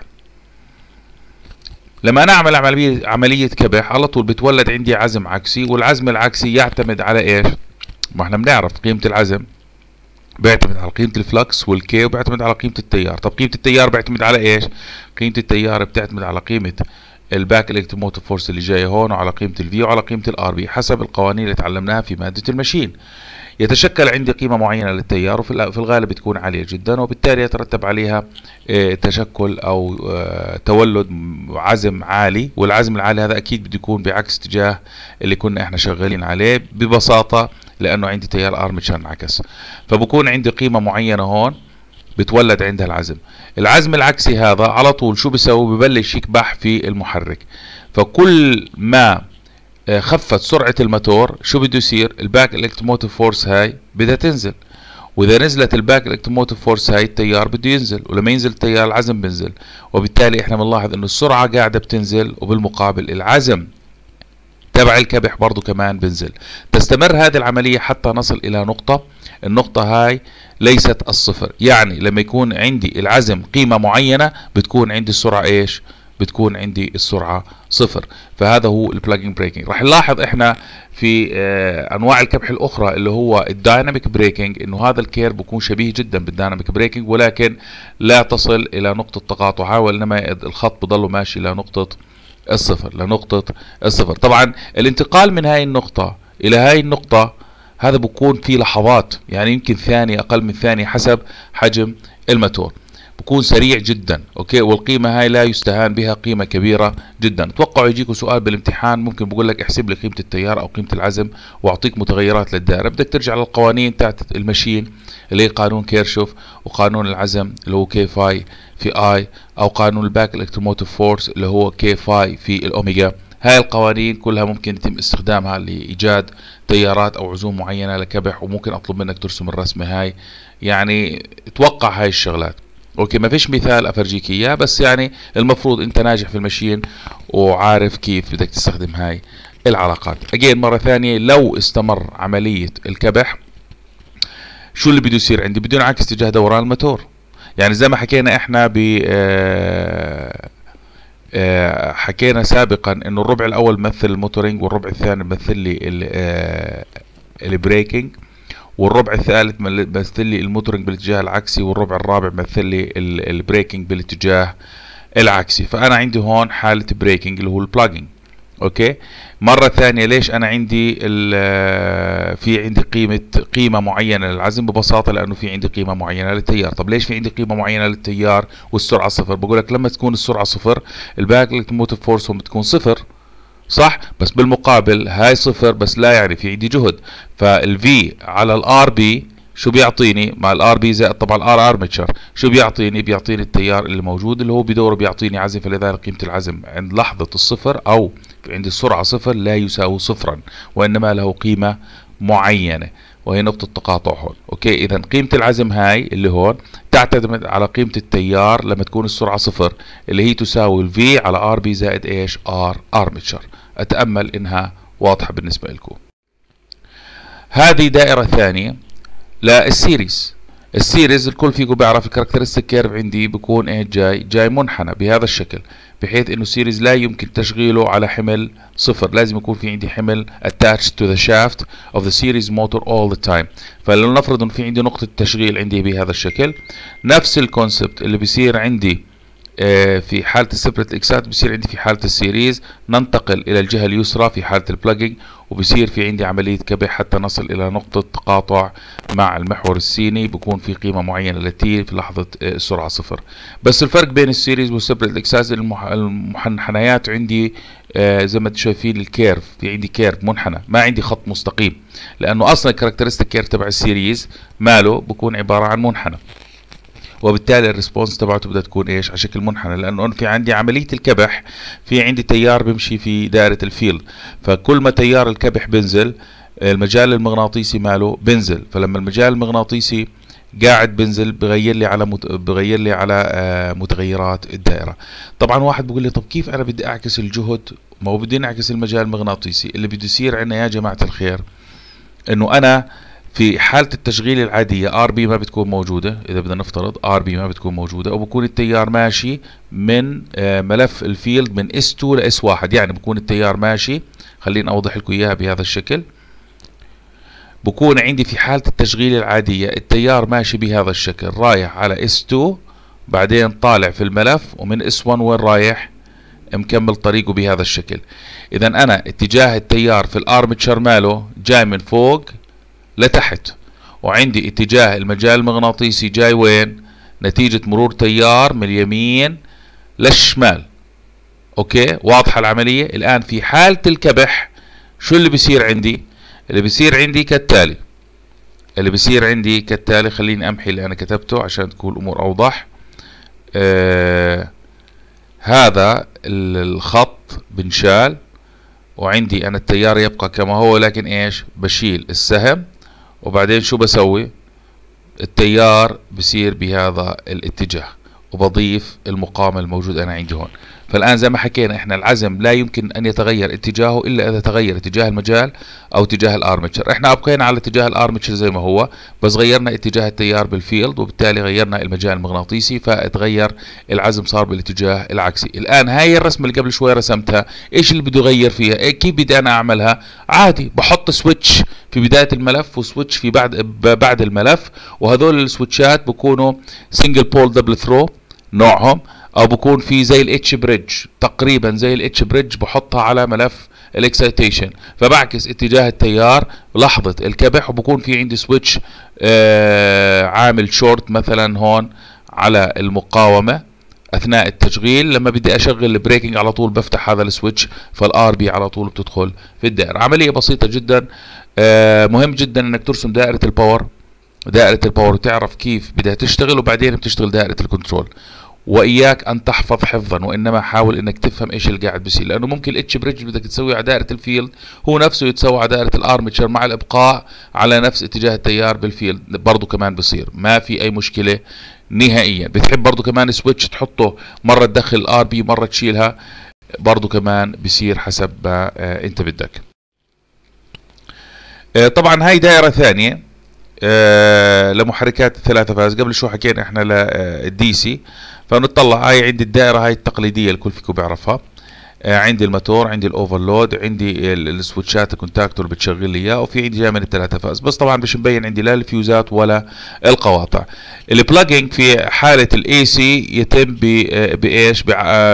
لما انا اعمل عمليه كبح على طول بتولد عندي عزم عكسي، والعزم العكسي يعتمد على ايش؟ ما احنا بنعرف قيمه العزم بيعتمد على قيمة الفلكس والكي، وبيعتمد على قيمة التيار. طب قيمة التيار بيعتمد على ايش؟ قيمة التيار بتعتمد على قيمة الباك الكتروموتيف فورس اللي جاي هون، وعلى قيمة الفي، وعلى قيمة الار بي حسب القوانين اللي تعلمناها في مادة الماشين. يتشكل عندي قيمة معينة للتيار، وفي الغالب بتكون عالية جدا، وبالتالي يترتب عليها تشكل او تولد عزم عالي. والعزم العالي هذا اكيد بده يكون بعكس اتجاه اللي كنا احنا شغالين عليه ببساطة، لانه عندي تيار ارمتشر انعكس. فبكون عندي قيمة معينة هون بتولد عندها العزم. العزم العكسي هذا على طول شو بيسوي؟ ببلش يكبح في المحرك. فكل ما خفت سرعة الموتور شو بده يصير؟ الباك الكتروموتيف فورس هاي بدها تنزل، واذا نزلت الباك الكتروموتيف فورس هاي التيار بده ينزل، ولما ينزل التيار العزم بينزل، وبالتالي احنا بنلاحظ انه السرعة قاعدة بتنزل، وبالمقابل العزم تبع الكبح برضو كمان بنزل. تستمر هذه العملية حتى نصل إلى نقطة، النقطة هاي ليست الصفر. يعني لما يكون عندي العزم قيمة معينة بتكون عندي السرعة إيش؟ بتكون عندي السرعة صفر. فهذا هو البلاجنج بريكنج. راح نلاحظ إحنا في أنواع الكبح الأخرى اللي هو الدايناميك بريكنج إنه هذا الكير بيكون شبيه جدا بالدايناميك بريكنج، ولكن لا تصل إلى نقطة تقاطع، وإنما الخط بضله ماشي لنقطة الصفر، لنقطة الصفر. طبعا الانتقال من هاي النقطة إلى هاي النقطة هذا بكون في لحظات، يعني يمكن ثانية، أقل من ثانية حسب حجم الموتور، بكون سريع جدا. أوكي، والقيمة هاي لا يستهان بها، قيمة كبيرة جدا. توقعوا يجيكم سؤال بالامتحان ممكن بقول لك احسب لي قيمة التيار أو قيمة العزم وأعطيك متغيرات للدائرة. بدك ترجع للقوانين تاعت الماشين اللي هي قانون كيرشوف، وقانون العزم اللي هو كي فاي في اي، او قانون الباك الكتروموتيف فورس اللي هو كي فاي في الاوميجا. هاي القوانين كلها ممكن يتم استخدامها لايجاد تيارات او عزوم معينه لكبح، وممكن اطلب منك ترسم الرسمه هاي، يعني توقع هاي الشغلات. اوكي، ما فيش مثال افرجيك اياه، بس يعني المفروض انت ناجح في الماشين وعارف كيف بدك تستخدم هاي العلاقات. اجين مره ثانيه، لو استمر عمليه الكبح شو اللي بده يصير عندي؟ بده ينعكس اتجاه دوران الموتور. يعني زي ما حكينا احنا حكينا سابقا انه الربع الاول بيمثل الموتورينج، والربع الثاني بيمثل لي البريكنج، والربع الثالث بيمثل لي الموتورينج بالاتجاه العكسي، والربع الرابع بيمثل لي البريكنج بالاتجاه العكسي. فانا عندي هون حالة بريكنج اللي هو البلاجنج. اوكي، مرة ثانية ليش انا عندي في عندي قيمة معينة للعزم؟ ببساطة لانه في عندي قيمة معينة للتيار. طب ليش في عندي قيمة معينة للتيار والسرعة صفر؟ بقول لك لما تكون السرعة صفر الباك الكتروموتيف فورس بتكون صفر، صح؟ بس بالمقابل هاي صفر، بس لا يعني في عندي جهد. فالفي على الار بي شو بيعطيني؟ مع الار بي زائد طبعا الار ارمتشر، شو بيعطيني؟ بيعطيني التيار اللي موجود اللي هو بدوره بيعطيني عزم. فلذلك قيمة العزم عند لحظة الصفر او عند السرعة صفر لا يساوي صفرا، وانما له قيمة معينة، وهي نقطة تقاطع هون. اوكي، اذا قيمة العزم هاي اللي هون تعتمد على قيمة التيار لما تكون السرعة صفر، اللي هي تساوي الفي على ار بي زائد ايش؟ ار ارمتشر. اتأمل انها واضحة بالنسبة لكم. هذه دائرة ثانية للسيريز. السيريز الكل فيكم بيعرف الكاركترستيك كيرف عندي بيكون ايه، جاي منحنى بهذا الشكل، بحيث انه السيريز لا يمكن تشغيله على حمل صفر، لازم يكون في عندي حمل attached to the shaft of the series motor all the time. فلو نفرض انه في عندي نقطة تشغيل عندي بهذا الشكل، نفس الكونسبت اللي بيصير عندي في حالة السيبريت اكسات بيصير عندي في حالة السيريز. ننتقل الى الجهة اليسرى في حالة البلاجنج، وبيصير في عندي عملية كبح حتى نصل الى نقطة تقاطع مع المحور السيني، بكون في قيمة معينة لتي في لحظة السرعة صفر. بس الفرق بين السيريز والسيبريت اكسات المنحنيات عندي زي ما انتم شايفين الكيرف، في عندي كيرف منحنى، ما عندي خط مستقيم، لانه اصلا الكاركترستيك كيرف تبع السيريز ماله بكون عبارة عن منحنى، وبالتالي الريسبونس تبعته بدها تكون ايش؟ على شكل منحنى، لانه في عندي عمليه الكبح، في عندي تيار بيمشي في دائره الفيلد، فكل ما تيار الكبح بنزل المجال المغناطيسي ماله بنزل، فلما المجال المغناطيسي قاعد بنزل بغير لي على متغيرات الدائره. طبعا واحد بيقول لي طب كيف انا بدي اعكس الجهد؟ ما هو بدي انعكس المجال المغناطيسي. اللي بده يصير عندنا يا جماعه الخير انه انا في حالة التشغيل العادية ار بي ما بتكون موجودة، إذا بدنا نفترض ار بي ما بتكون موجودة، وبكون التيار ماشي من ملف الفيلد من S2 ل S1، يعني بكون التيار ماشي، خليني أوضح لكم إياها بهذا الشكل. بكون عندي في حالة التشغيل العادية التيار ماشي بهذا الشكل، رايح على S2 بعدين طالع في الملف، ومن S1 وين رايح؟ مكمل طريقه بهذا الشكل. إذا أنا اتجاه التيار في الارمتشر ماله جاي من فوق لتحت، وعندي اتجاه المجال المغناطيسي جاي وين؟ نتيجة مرور تيار من اليمين للشمال. اوكي، واضحة العملية؟ الان في حالة الكبح شو اللي بيصير عندي؟ اللي بيصير عندي كالتالي، خليني امحي اللي انا كتبته عشان تكون الامور اوضح. هذا الخط بنشال، وعندي انا التيار يبقى كما هو، لكن ايش؟ بشيل السهم، وبعدين شو بسوي؟ التيار بصير بهذا الاتجاه، وبضيف المقاومة الموجود أنا عندي هون. فالآن زي ما حكينا إحنا العزم لا يمكن أن يتغير اتجاهه إلا إذا تغير اتجاه المجال أو اتجاه الارمتشر. إحنا أبقينا على اتجاه الارمتشر زي ما هو، بس غيرنا اتجاه التيار بالفيلد، وبالتالي غيرنا المجال المغناطيسي، فتغير العزم صار بالاتجاه العكسي. الآن هاي الرسمة اللي قبل شوي رسمتها، إيش اللي بده يغير فيها؟ كيف بدي أنا أعملها؟ عادي بحط سويتش في بداية الملف وسويتش في بعد الملف، وهذول السويتشات بكونوا سنجل بول دبل ثرو نوعهم، او بكون في زي الاتش بريدج، تقريبا زي الاتش بريدج، بحطها على ملف الاكسايتيشن، فبعكس اتجاه التيار لحظة الكبح، وبكون في عندي سويتش عامل شورت مثلا هون على المقاومة اثناء التشغيل. لما بدي اشغل البريكنج على طول بفتح هذا السويتش، فالار بي على طول بتدخل في الدائرة. عملية بسيطة جدا. مهم جدا انك ترسم دائرة الباور، وتعرف كيف بدها تشتغل، وبعدين بتشتغل دائرة الكنترول. واياك ان تحفظ حفظا، وانما حاول انك تفهم ايش اللي قاعد بيصير، لانه ممكن الاتش بريدج بدك تسويه على دائره الفيلد هو نفسه يتسوى على دائره الارمتشر مع الابقاء على نفس اتجاه التيار بالفيلد، برضه كمان بصير، ما في اي مشكله نهائيا. بتحب برضه كمان سويتش تحطه مره تدخل الار بي مره تشيلها، برضه كمان بصير حسب ما انت بدك. طبعا هاي دائره ثانيه لمحركات الثلاثة فاز. قبل شو حكينا احنا للدي سي، فنطلع هاي عندي الدائرة هاي التقليدية الكل فيكم بيعرفها. عندي الموتور، عندي الاوفرلود، عندي السويتشات الكونتاكتور بتشغل لي اياه، وفي عندي جاي من الثلاثة فاز، بس طبعا مش مبين عندي لا الفيوزات ولا القواطع. البلاجنج في حالة الاي سي يتم بايش؟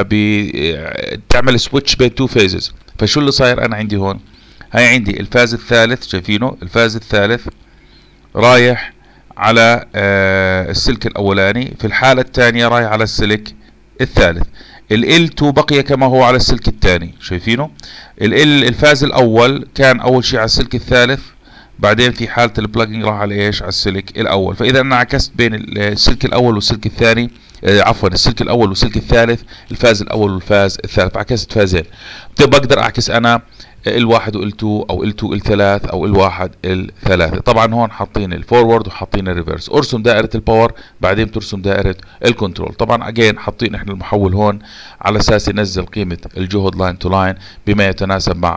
تعمل سويتش بين تو فيزز. فشو اللي صاير انا عندي هون؟ هاي عندي الفاز الثالث، شايفينه؟ الفاز الثالث رايح على السلك الاولاني، في الحالة الثانية رايح على السلك الثالث. ال2 بقي كما هو على السلك الثاني، شايفينه؟ الفاز الاول كان اول شيء على السلك الثالث، بعدين في حالة البلاجنج راح على ايش؟ على السلك الاول. فاذا انا عكست بين السلك الاول والسلك الثاني، عفوا السلك الاول والسلك الثالث، الفاز الاول والفاز الثالث، عكست فازين. بقدر اعكس انا ال1 وال2 او ال2 ال3 او ال1 ال3. طبعا هون حاطين الفورورد وحاطين الريفرس. ارسم دائرة الباور بعدين بترسم دائرة الكنترول. طبعا اجين حاطين احنا المحول هون على اساس ينزل قيمة الجهد لاين تو لاين بما يتناسب مع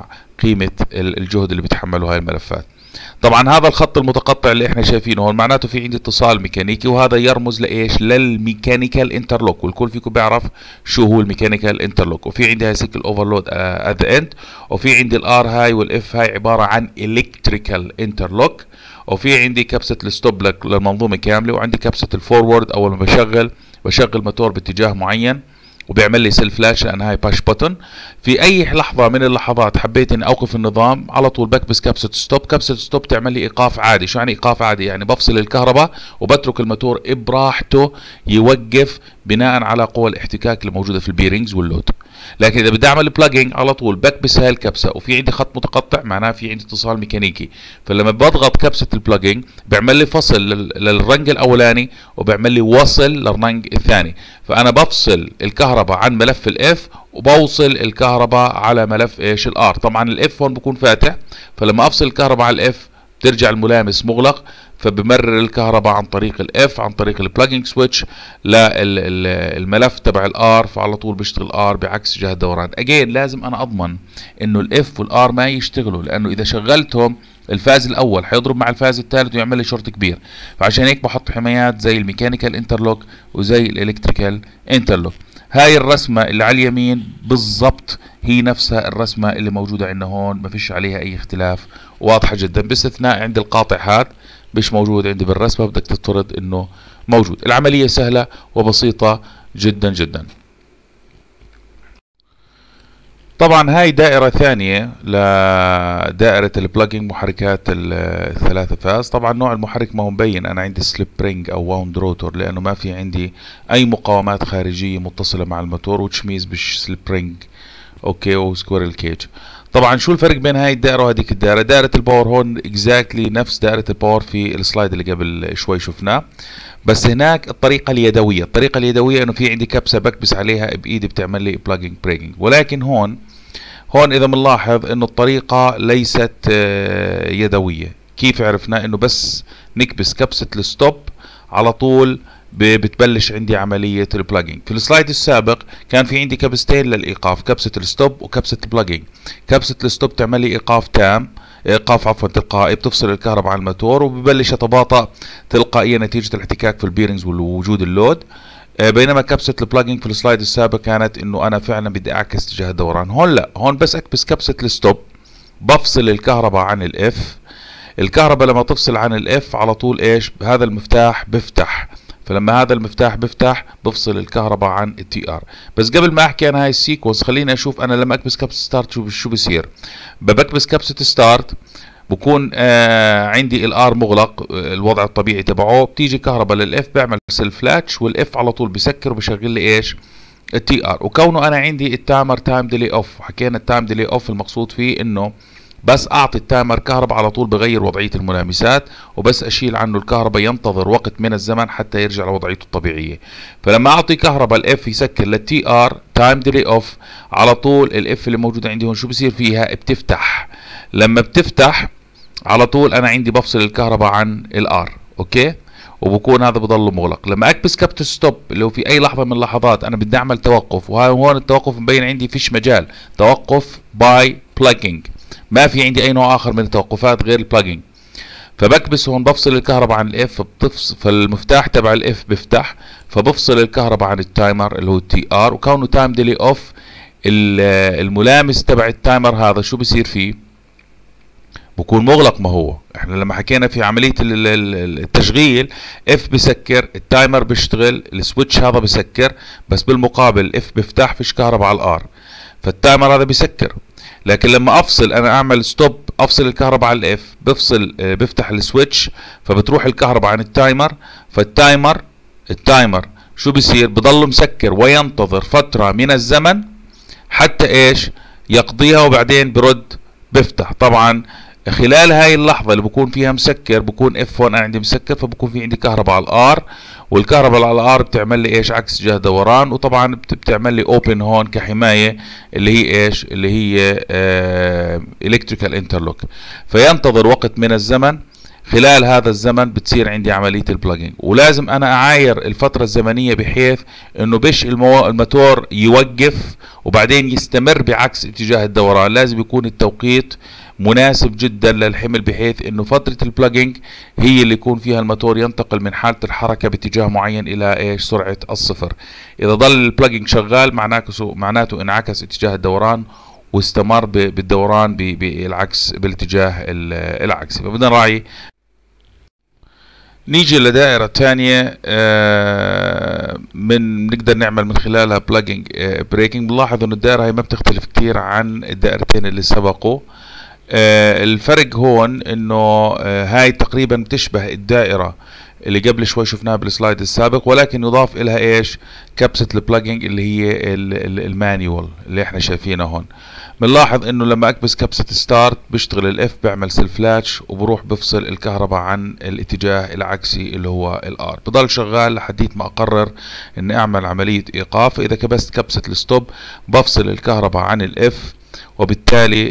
قيمة الجهد اللي بيتحمله هاي الملفات. طبعا هذا الخط المتقطع اللي احنا شايفينه هون معناته في عندي اتصال ميكانيكي، وهذا يرمز لايش؟ للميكانيكال انترلوك، والكل فيكم بيعرف شو هو الميكانيكال انترلوك. وفي عندي هاي سيكل اوفرلود ات ذا اند، وفي عندي الار هاي والاف هاي عباره عن الكتريكال انترلوك، وفي عندي كبسه الستوب للمنظومه كامله، وعندي كبسه الفورورد اول ما بشغل موتور باتجاه معين وبيعمل لي سيلف فلاش لان هاي باش بوتن. في اي لحظه من اللحظات حبيت اني اوقف النظام على طول بكبس كبسه ستوب. كبسه ستوب تعمل لي ايقاف عادي. شو يعني ايقاف عادي؟ يعني بفصل الكهرباء وبترك الموتور براحته يوقف بناء على قوى الاحتكاك اللي موجوده في البيرنجز واللود. لكن اذا بدي اعمل بلاجنج على طول بكبس هاي الكبسه وفي عندي خط متقطع معناه في عندي اتصال ميكانيكي، فلما بضغط كبسه البلاجنج بيعمل لي فصل للرنج الاولاني وبيعمل لي وصل للرنج الثاني. فانا بفصل الكهرباء عن ملف الاف وبوصل الكهرباء على ملف ايش؟ الار. طبعا الاف هون بكون فاتح، فلما افصل الكهرباء على الاف بترجع الملامس مغلق، فبمرر الكهرباء عن طريق الاف عن طريق البلاجنج سويتش للملف تبع الار، فعلى طول بيشتغل ار بعكس جهه الدوران. اجين لازم انا اضمن انه الاف والار ما يشتغلوا، لانه اذا شغلتهم الفاز الاول حيضرب مع الفاز الثالث ويعمل لي شورت كبير. فعشان هيك بحط حمايات زي الميكانيكال انترلوك وزي الالكتريكال انترلوك. هاي الرسمه اللي على اليمين بالضبط هي نفسها الرسمه اللي موجوده عندنا هون، ما فيش عليها اي اختلاف، واضحه جدا، باستثناء عند القاطع هذا مش موجود عندي بالرسمه، بدك تفترض انه موجود. العمليه سهله وبسيطه جدا جدا. طبعا هاي دائرة ثانية لدائرة البلاجنج محركات الثلاثة فاز. طبعا نوع المحرك ما هو مبين، انا عندي سليب رينج او واوند روتور لانه ما في عندي اي مقاومات خارجية متصلة مع الموتور، وتش ميز بالسليب رينج اوكي وسكويرل كيج. طبعا شو الفرق بين هاي الدائرة وهذيك الدائرة؟ دائرة الباور هون اكزاكتلي نفس دائرة الباور في السلايد اللي قبل شوي شفناه، بس هناك الطريقة اليدوية انه في عندي كبسة بكبس عليها بايدي بتعمل لي بلاجنج بريكنج. ولكن هون اذا بنلاحظ انه الطريقة ليست يدوية. كيف عرفنا؟ انه بس نكبس كبسة الستوب على طول بتبلش عندي عملية البلاجنج. في السلايد السابق كان في عندي كبستين للايقاف، كبسة الستوب وكبسة البلاجنج. كبسة الستوب تعمل لي ايقاف تام، تلقائي، بتفصل الكهرباء عن الموتور وببلش يتباطأ تلقائيا نتيجة الاحتكاك في البيرنجز ووجود اللود. بينما كبسة البلاجنج في السلايد السابق كانت انه انا فعلا بدي اعكس اتجاه الدوران. هون لا، هون بس اكبس كبسة الستوب بفصل الكهرباء عن الاف. الكهرباء لما تفصل عن الاف على طول ايش؟ هذا المفتاح بفتح، فلما هذا المفتاح بفتح بفصل الكهرباء عن التي ار. بس قبل ما احكي انا هاي السيكونس خليني اشوف انا لما اكبس كبسة ستارت شو بصير. بكبس كبسة ستارت بكون عندي الار مغلق الوضع الطبيعي تبعه، بتيجي كهرباء للاف بيعمل سيلف فلاتش والاف على طول بسكر وبشغل لي ايش؟ التي ار. وكونه انا عندي التايمر تايم ديلي اوف، حكينا التايم ديلي اوف المقصود فيه انه بس اعطي التايمر كهرباء على طول بغير وضعيه الملامسات، وبس اشيل عنه الكهرباء ينتظر وقت من الزمن حتى يرجع لوضعيته الطبيعيه. فلما اعطي كهرباء الاف يسكر للتي ار تايم ديلي اوف، على طول الاف اللي موجوده عندي هون شو بصير فيها؟ بتفتح. لما بتفتح على طول انا عندي بفصل الكهرباء عن الار اوكي، وبكون هذا بضل مغلق. لما اكبس كبت ستوب اللي هو في اي لحظه من اللحظات انا بدي اعمل توقف، وهون التوقف مبين عندي فيش مجال، توقف باي بلاجنج، ما في عندي اي نوع اخر من التوقفات غير البلاجنج. فبكبس هون بفصل الكهرباء عن الاف، فالمفتاح تبع الاف بفتح، فبفصل الكهرباء عن التايمر اللي هو التي ار. وكونه تايم ديلي اوف الملامس تبع التايمر هذا شو بصير فيه؟ بكون مغلق. ما هو احنا لما حكينا في عملية التشغيل اف بسكر، التايمر بيشتغل، السويتش هذا بسكر، بس بالمقابل اف بفتح فيش كهرباء على الار، فالتايمر هذا بسكر. لكن لما افصل انا اعمل ستوب، افصل الكهرباء على الاف، بفتح السويتش فبتروح الكهرباء عن التايمر، التايمر شو بصير؟ بضل مسكر وينتظر فترة من الزمن حتى ايش؟ يقضيها، وبعدين برد بفتح. طبعا خلال هاي اللحظة اللي بكون فيها مسكر بكون اف 1 انا عندي مسكر، فبكون في عندي كهرباء على الار، والكهرباء على الار بتعمل لي ايش؟ عكس جهة دوران. وطبعا بتعمل لي اوبن هون كحماية اللي هي ايش؟ اللي هي الكتريكال انترلوك. فينتظر وقت من الزمن خلال هذا الزمن بتصير عندي عملية البلاجنج، ولازم انا اعاير الفترة الزمنية بحيث انه بش الموتور يوقف وبعدين يستمر بعكس اتجاه الدوران. لازم يكون التوقيت مناسب جدا للحمل بحيث انه فترة البلاجنج هي اللي يكون فيها الموتور ينتقل من حالة الحركة باتجاه معين الى ايش؟ سرعة الصفر. اذا ظل البلاجنج شغال معناته انعكس اتجاه الدوران واستمر بالدوران بالعكس بالاتجاه العكسي. فبدنا نراعي. نيجي لدائرة تانية نقدر نعمل من خلالها بلاجنج بريكنج. بنلاحظ انه الدائرة هي ما بتختلف كتير عن الدائرتين اللي سبقوا. الفرق هون انه هاي تقريبا بتشبه الدائرة اللي قبل شوي شفناها بالسلايد السابق، ولكن يضاف لها ايش؟ كبسة البلاجنج اللي هي المانيوال اللي احنا شايفينها هون. بنلاحظ انه لما اكبس كبسة ستارت بيشتغل الاف، بيعمل سيلف لاتش وبروح بفصل الكهرباء عن الاتجاه العكسي اللي هو الار. بضل شغال لحديت ما اقرر اني اعمل عملية ايقاف. اذا كبست كبسة الستوب بفصل الكهرباء عن الاف، وبالتالي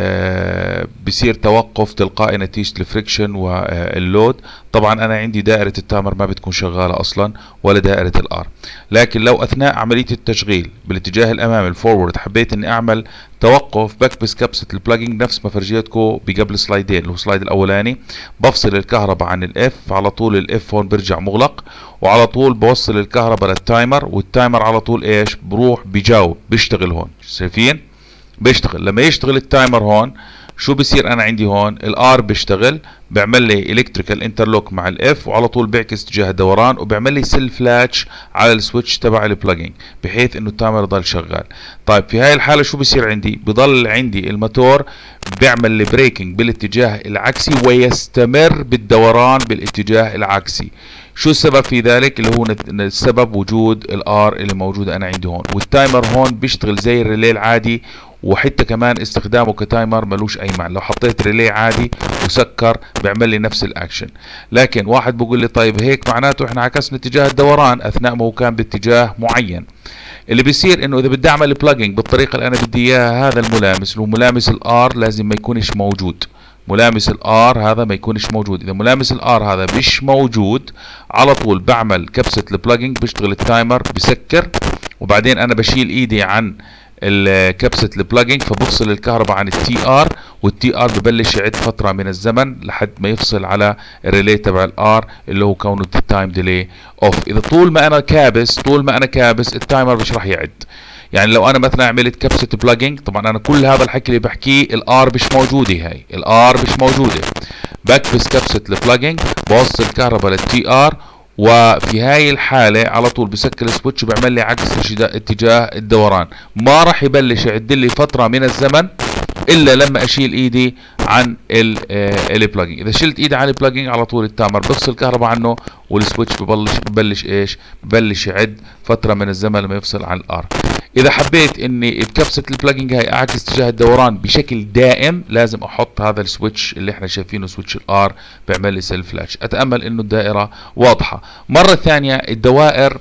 بصير توقف تلقائي نتيجة الفريكشن واللود. طبعا انا عندي دائرة التامر ما بتكون شغالة اصلا ولا دائرة الار، لكن لو اثناء عملية التشغيل بالاتجاه الامامي الفورورد حبيت اني اعمل توقف بكبس كبسة البلاجنج نفس ما فرجيتكم بقبل سلايدين اللي هو السلايد الاولاني. بفصل الكهرباء عن الاف، على طول الاف هون برجع مغلق، وعلى طول بوصل الكهرباء للتايمر، والتايمر على طول ايش؟ بروح بجاوب بيشتغل. هون شايفين بيشتغل. لما يشتغل التايمر هون شو بصير؟ انا عندي هون الار بيشتغل، بيعمل لي الكتريكال انترلوك مع الاف، وعلى طول بيعكس اتجاه الدوران، وبيعمل لي سيلف لاتش على السويتش تبع البلاجنج بحيث انه التايمر يضل شغال. طيب في هاي الحاله شو بصير عندي؟ بضل عندي الموتور بيعمل لي بريكنج بالاتجاه العكسي ويستمر بالدوران بالاتجاه العكسي. شو السبب في ذلك؟ اللي هو السبب وجود الار اللي موجوده انا عندي هون، والتايمر هون بيشتغل زي الريلي العادي، وحتى كمان استخدامه كتايمر ملوش اي معنى. لو حطيت ريلي عادي وسكر بيعمل لي نفس الاكشن. لكن واحد بيقول لي طيب هيك معناته احنا عكسنا اتجاه الدوران اثناء ما هو كان باتجاه معين. اللي بيصير انه اذا بدي اعمل بلاجنج بالطريقه اللي انا بدي اياها، هذا الملامس اللي هو ملامس الار لازم ما يكونش موجود. ملامس الار هذا ما يكونش موجود. اذا ملامس الار هذا مش موجود على طول بعمل كبسه البلاجنج، بيشتغل التايمر بسكر، وبعدين انا بشيل ايدي عن كبسة البلاجنج فبفصل الكهرباء عن التي ار، والتي ار ببلش يعد فترة من الزمن لحد ما يفصل على الريلي تبع الار اللي هو كونه التايم ديلي اوف. اذا طول ما انا كابس التايمر مش راح يعد. يعني لو انا مثلا عملت كبسة بلاجنج، طبعا انا كل هذا الحكي اللي بحكيه الار مش موجودة، هاي الار مش موجودة. بكبس كبسة البلاجنج، بوصل الكهرباء للتي ار، وفي هاي الحالة على طول بسكر السويتش وبيعمل لي عكس اتجاه الدوران. ما راح يبلش يعد لي فترة من الزمن الا لما اشيل ايدي عن البلاجنج. اذا شلت ايدي عن البلاجنج على طول التامر بفصل الكهرباء عنه، والسويتش ببلش ايش؟ ببلش يعد فترة من الزمن لما يفصل عن الار. اذا حبيت اني بكبسة البلاجنج هاي اعكس اتجاه الدوران بشكل دائم، لازم احط هذا السويتش اللي احنا شايفينه سويتش الار بيعمل لي سيلف لاتش. اتامل انه الدائرة واضحة. مرة ثانية الدوائر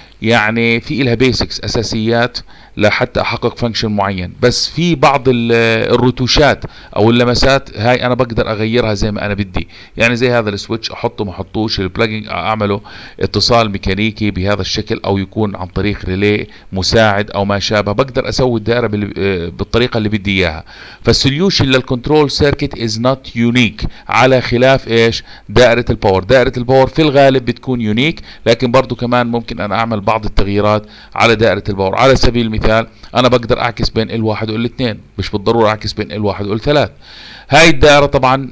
يعني في إلها بيسكس اساسيات لحتى احقق فانكشن معين، بس في بعض الرتوشات او اللمسات هاي انا بقدر اغيرها زي ما انا بدي. يعني زي هذا السويتش احطه ما احطوش، البلاجنج اعمله اتصال ميكانيكي بهذا الشكل او يكون عن طريق ريلي مساعد او ما شابه، بقدر اسوي الدائره بالطريقه اللي بدي اياها. فالسوليوشن للكنترول سيركت از نوت يونيك، على خلاف ايش؟ دائره الباور. دائره الباور في الغالب بتكون يونيك، لكن برضو كمان ممكن انا اعمل بعض التغييرات على دائره الباور. على سبيل المثال انا بقدر اعكس بين ال1 وال2، مش بالضروره اعكس بين ال1 وال3. هاي الدائره طبعا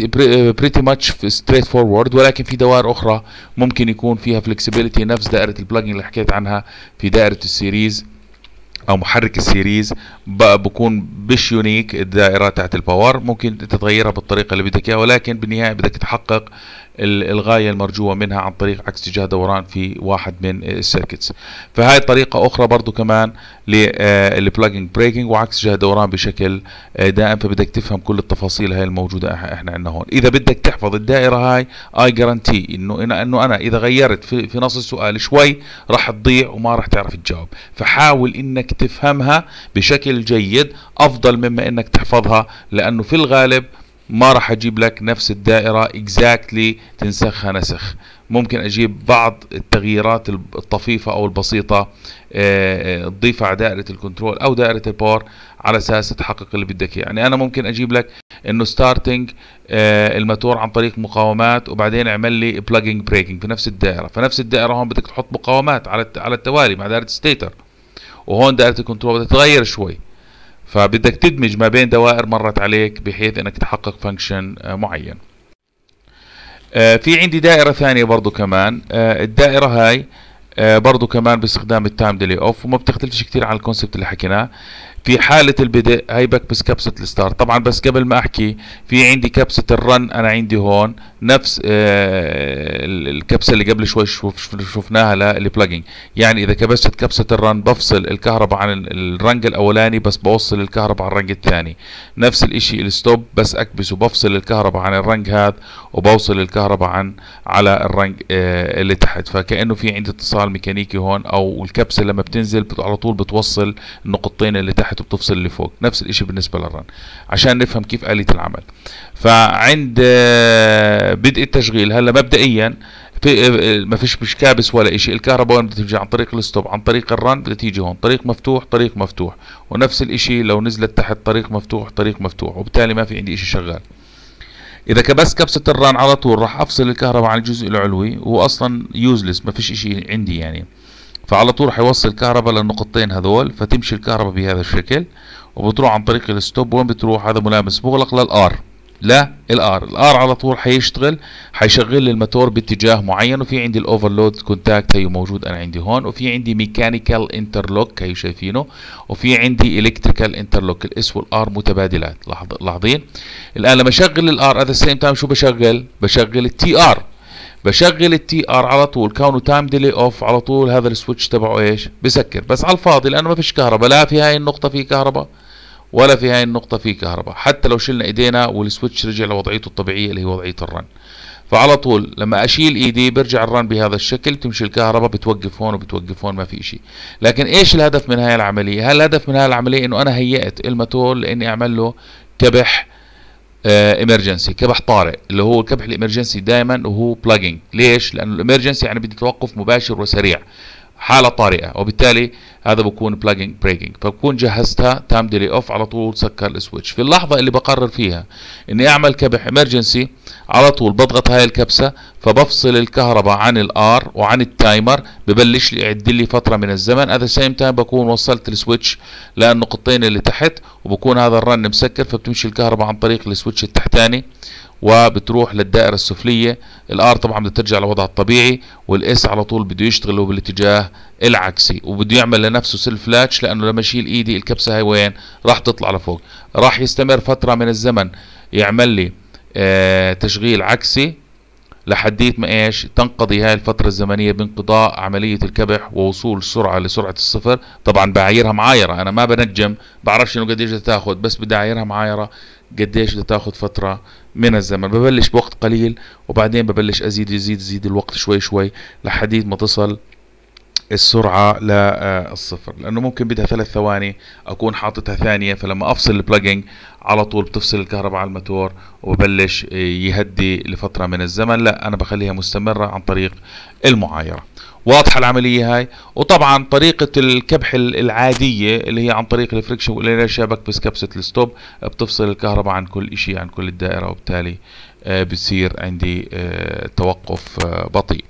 بريتي ماتش ستريت فورورد، ولكن في دوائر اخرى ممكن يكون فيها فلكسبيليتي نفس دائره البلاجنج اللي حكيت عنها في دائره السيريز او محرك السيريز، بكون مش يونيك. الدائره تاعت الباور ممكن تتغيرها بالطريقه اللي بدك اياها، ولكن بالنهايه بدك تحقق الغايه المرجوه منها عن طريق عكس اتجاه دوران في واحد من السيركتس. فهاي طريقه اخرى برضو كمان للبلاجنج بريكنج وعكس اتجاه دوران بشكل دائم. فبدك تفهم كل التفاصيل هاي الموجوده احنا عندنا هون. اذا بدك تحفظ الدائره هاي اي جارانتي انه انا اذا غيرت في نص السؤال شوي راح تضيع وما راح تعرف تجاوب. فحاول انك تفهمها بشكل جيد افضل مما انك تحفظها، لانه في الغالب ما راح اجيب لك نفس الدائرة exactly تنسخها نسخ. ممكن اجيب بعض التغييرات الطفيفة او البسيطة تضيفها على دائرة الكنترول او دائرة الباور على اساس تحقق اللي بدك اياه. يعني انا ممكن اجيب لك انه ستارتنج الماتور عن طريق مقاومات، وبعدين اعمل لي بلاجنج بريكنج في نفس الدائرة. فنفس الدائرة هون بدك تحط مقاومات على التوالي مع دائرة ستيتر، وهون دائرة الكنترول بدها تتغير شوي، فبدك تدمج ما بين دوائر مرت عليك بحيث انك تحقق فانكشن معين. في عندي دائرة ثانية برضو كمان. الدائرة هاي برضو كمان باستخدام التايم ديلي اوف، وما بتختلفش كتير عن الكونسبت اللي حكيناه. في حالة البدء هاي بكبس كبسة الستارت. طبعا بس قبل ما احكي، في عندي كبسة الرن انا عندي هون نفس الكبسة اللي قبل شوي شفناها للبلاجنج. يعني اذا كبست كبسة الرن بفصل الكهرباء عن الرنج الاولاني بس بوصل الكهرباء على الرنج الثاني. نفس الاشي الستوب بس اكبسه بفصل الكهرباء عن الرنج هذا وبوصل الكهرباء على الرنج اللي تحت. فكأنه في عندي اتصال ميكانيكي هون، او الكبسة لما بتنزل على طول بتوصل النقطتين اللي تحت وبتفصل اللي فوق. نفس الاشي بالنسبة للرن عشان نفهم كيف آلية العمل. فعند بدء التشغيل هلا مبدئيا ما فيش مش كابس ولا اشي. الكهرباء وين بتيجي؟ عن طريق الستوب، عن طريق الرن بدها تيجي هون طريق مفتوح طريق مفتوح، ونفس الاشي لو نزلت تحت طريق مفتوح طريق مفتوح، وبالتالي ما في عندي اشي شغال. اذا كبست كبسة الرن على طول راح افصل الكهرباء عن الجزء العلوي، وهو اصلا يوزلس ما فيش اشي عندي يعني. فعلى طول حيوصل الكهرباء للنقطتين هذول، فتمشي الكهرباء بهذا الشكل وبتروح عن طريق الستوب. وين بتروح؟ هذا ملامس مغلق للار. لا الار على طول حيشتغل، حيشغل لي الماتور باتجاه معين. وفي عندي الاوفرلود كونتاكت هي موجود انا عندي هون، وفي عندي ميكانيكال انترلوك هي شايفينه، وفي عندي الكتريكال انترلوك. الاس والار متبادلات. لاحظين الان لما اشغل الار ات ذا سيم تايم شو بشغل التي ار. بشغل التي ار على طول، كونه تايم ديلي اوف على طول هذا السويتش تبعه ايش بسكر، بس على الفاضي لانه ما فيش كهرباء. لا في هاي النقطه في كهرباء ولا في هاي النقطه في كهرباء، حتى لو شلنا ايدينا والسويتش رجع لوضعيته الطبيعيه اللي هي وضعيه الرن. فعلى طول لما اشيل ايدي برجع الرن بهذا الشكل، تمشي الكهرباء بتوقف هون وبتوقف هون، ما في شيء. لكن ايش الهدف من هاي العمليه؟ الهدف من هاي العمليه انه انا هيئت الماتور لاني اعمل له كبح امرجنسي، كبح طارئ، اللي هو الكبح الامرجنسي دائما وهو بلاجنج. ليش؟ لانه الامرجنسي يعني بدي توقف مباشر وسريع، حاله طارئه، وبالتالي هذا بكون بلاجنج بريكنج. فبكون جهزتها تايم ديلي اوف على طول سكر السويتش. في اللحظه اللي بقرر فيها اني اعمل كبح امرجنسي على طول بضغط هاي الكبسه، فبفصل الكهرباء عن الار وعن التايمر، ببلش لي يعد لي فتره من الزمن. ات ذا سيم تايم بكون وصلت السويتش للنقطتين اللي تحت، وبكون هذا الرن مسكر، فبتمشي الكهرباء عن طريق السويتش التحتاني وبتروح للدائره السفليه. الار طبعا بدها ترجع لوضعها الطبيعي، والاس على طول بده يشتغل بالاتجاه العكسي، وبده يعمل لنفسه سيلف لاتش، لانه لما اشيل ايدي الكبسه هاي وين راح تطلع لفوق. راح يستمر فتره من الزمن يعمل لي تشغيل عكسي لحديت ما ايش تنقضي هاي الفترة الزمنية بانقضاء عملية الكبح ووصول السرعة لسرعة الصفر. طبعا بعايرها معايرة، انا ما بنجم بعرفش انه قديش تاخذ، بس بدي اعايرها معايرة قديش تاخذ فترة من الزمن. ببلش بوقت قليل وبعدين ببلش ازيد الوقت شوي شوي لحديت ما تصل السرعة للصفر، لأنه ممكن بدها 3 ثواني أكون حاطتها ثانية، فلما أفصل البلاجنج على طول بتفصل الكهرباء على الماتور وببلش يهدي لفترة من الزمن. لا أنا بخليها مستمرة عن طريق المعايرة. واضحة العملية هاي. وطبعا طريقة الكبح العادية اللي هي عن طريق الفريكشن والإنرشيا، بكبس كبسة الستوب بتفصل الكهرباء عن كل إشي، عن كل الدائرة، وبالتالي بتصير عندي توقف بطيء.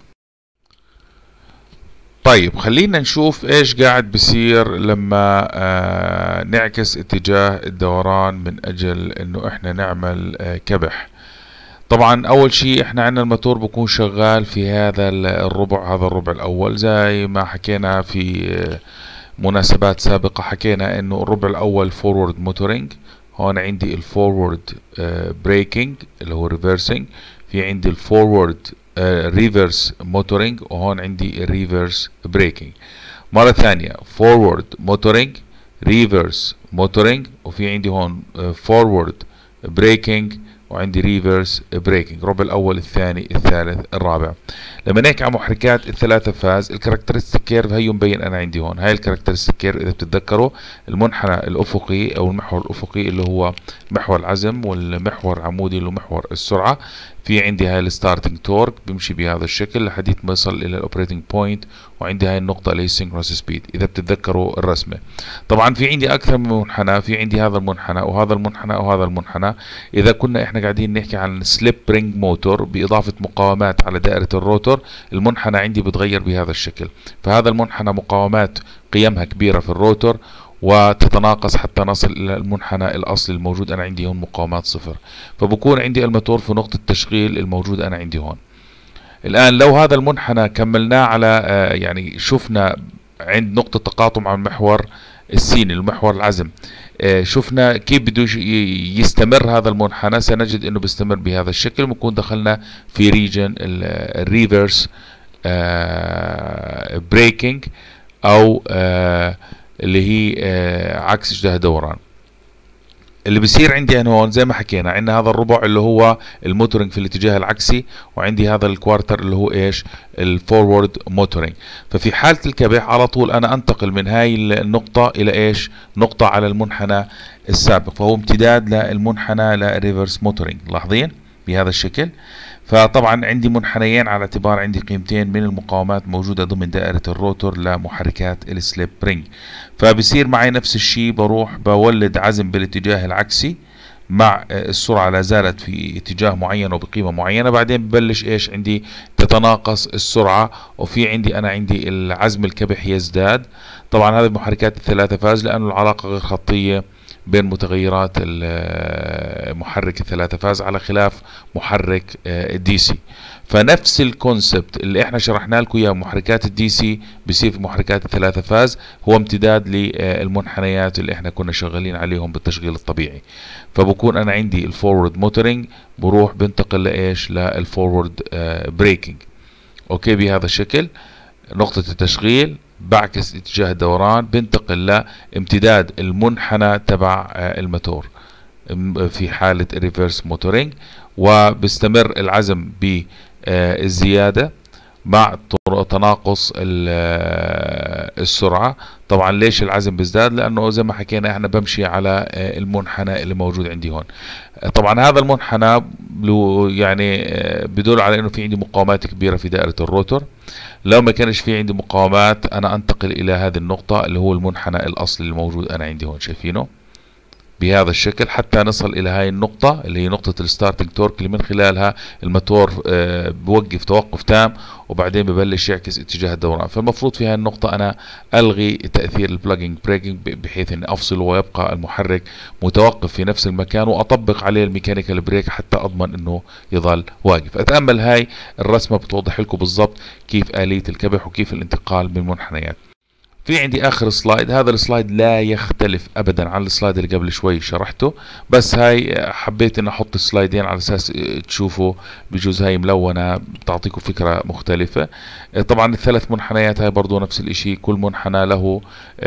طيب خلينا نشوف ايش قاعد بصير لما نعكس اتجاه الدوران من اجل انه احنا نعمل كبح. طبعا اول شيء احنا عندنا الموتور بكون شغال في هذا الربع، هذا الربع الاول، زي ما حكينا في مناسبات سابقة. حكينا انه الربع الاول فورورد موتورينج، هون عندي الفورورد بريكنج اللي هو ريفرسنج، في عندي الفورورد ريفرس موتورينج، وهون عندي الريفرس بريكنج. مرة ثانية فورورد موتورينج، ريفرس موتورينج، وفي عندي هون فورورد بريكنج، وعندي ريفرس بريكنج. الربع الاول الثاني الثالث الرابع. لما نحكي عن محركات الثلاثة فاز، الكاركترستيك كيرف هي مبين انا عندي هون. هاي الكاركترستيك كيرف اذا بتتذكروا المنحنى الافقي او المحور الافقي اللي هو محور العزم، والمحور العمودي اللي هو محور السرعة. في عندي هاي الستارتنج تورك بيمشي بهذا الشكل لحديت ما يصل الى الاوبريتنج بوينت، وعندي هاي النقطة اللي هي synchronous سبيد اذا بتتذكروا الرسمة. طبعا في عندي اكثر من منحنى، في عندي هذا المنحنى وهذا المنحنى وهذا المنحنى. اذا كنا احنا قاعدين نحكي عن سليب رينج موتور باضافة مقاومات على دائرة الروتور، المنحنى عندي بتغير بهذا الشكل. فهذا المنحنى مقاومات قيمها كبيرة في الروتور وتتناقص حتى نصل الى المنحنى الاصلي الموجود انا عندي هون مقاومات صفر، فبكون عندي الموتور في نقطة تشغيل الموجود انا عندي هون. الان لو هذا المنحنى كملناه على يعني شفنا عند نقطة تقاطع مع المحور السيني المحور العزم، شفنا كيف بده يستمر هذا المنحنى، سنجد انه بيستمر بهذا الشكل. بنكون دخلنا في ريجن الريفرس بريكنج او اللي هي عكس اتجاه دوران. اللي بصير عندي انا هون زي ما حكينا، عندنا هذا الربع اللي هو الموتورنج في الاتجاه العكسي، وعندي هذا الكوارتر اللي هو ايش الفورورد موتورنج. ففي حالة الكبح على طول انا انتقل من هاي النقطة الى ايش نقطة على المنحنى السابق، فهو امتداد للمنحنى للريفرس موتورنج. لاحظين بهذا الشكل. فطبعا عندي منحنيين على اعتبار عندي قيمتين من المقاومات موجودة ضمن دائرة الروتور لمحركات السليب رينج. فبصير معي نفس الشيء، بروح بولد عزم بالاتجاه العكسي مع السرعة لا زالت في اتجاه معين وبقيمة معينة، بعدين ببلش ايش عندي تتناقص السرعة، وفي عندي انا عندي العزم الكبح يزداد. طبعا هذه محركات الثلاثة فاز لانه العلاقة غير خطية بين متغيرات محرك الثلاثة فاز على خلاف محرك الدي سي. فنفس الكونسبت اللي احنا شرحنا لكم اياه محركات الدي سي بيصير في محركات الثلاثة فاز، هو امتداد للمنحنيات اللي احنا كنا شغالين عليهم بالتشغيل الطبيعي. فبكون انا عندي الفورورد موتورنج بروح بنتقل لايش للفورورد بريكنج. اوكي بهذا الشكل نقطة التشغيل بعكس اتجاه الدوران، بنتقل لامتداد المنحنى تبع الموتور في حالة الريفرس موتورينج، وبستمر العزم بالزيادة مع تناقص السرعة. طبعا ليش العزم بيزداد؟ لانه زي ما حكينا احنا بمشي على المنحنى اللي موجود عندي هون. طبعا هذا المنحنى يعني بدل على انه في عندي مقاومات كبيرة في دائرة الروتور. لو ما كانش في عندي مقاومات انا انتقل الى هذه النقطة اللي هو المنحنى الاصلي الموجود انا عندي هون، شايفينه بهذا الشكل، حتى نصل الى هاي النقطة اللي هي نقطة الستارتنج تورك اللي من خلالها الموتور بوقف توقف تام وبعدين ببلش يعكس اتجاه الدوران. فالمفروض في هاي النقطة انا الغي تأثير البلاجنج بريكنج بحيث اني افصل ويبقى المحرك متوقف في نفس المكان، واطبق عليه الميكانيكال بريك حتى اضمن انه يظل واقف. اتأمل هاي الرسمة بتوضح لكم بالضبط كيف آلية الكبح وكيف الانتقال من منحنيات. في عندي اخر سلايد، هذا السلايد لا يختلف ابدا عن السلايد اللي قبل شوي شرحته، بس هاي حبيت ان احط السلايدين على اساس تشوفوا بجوز هاي ملونة بتعطيكم فكرة مختلفة. طبعا الثلاث منحنيات هاي برضو نفس الاشي، كل منحنى له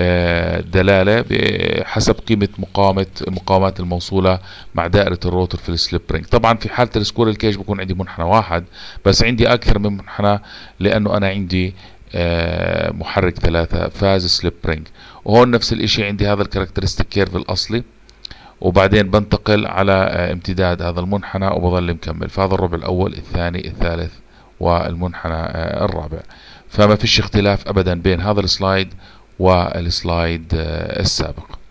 دلالة حسب قيمة المقاومات الموصولة مع دائرة الروتور في السليب رينج. طبعا في حالة السكويرل كيج بكون عندي منحنى واحد، بس عندي اكثر من منحنى لانه انا عندي محرك ثلاثة فاز سليب رينج. وهون نفس الاشي عندي هذا الكاركترستيك كيرف الاصلي، وبعدين بنتقل على امتداد هذا المنحنى وبظل مكمل. فهذا الربع الاول الثاني الثالث والمنحنى الرابع. فما فيش اختلاف ابدا بين هذا السلايد والسلايد السابق.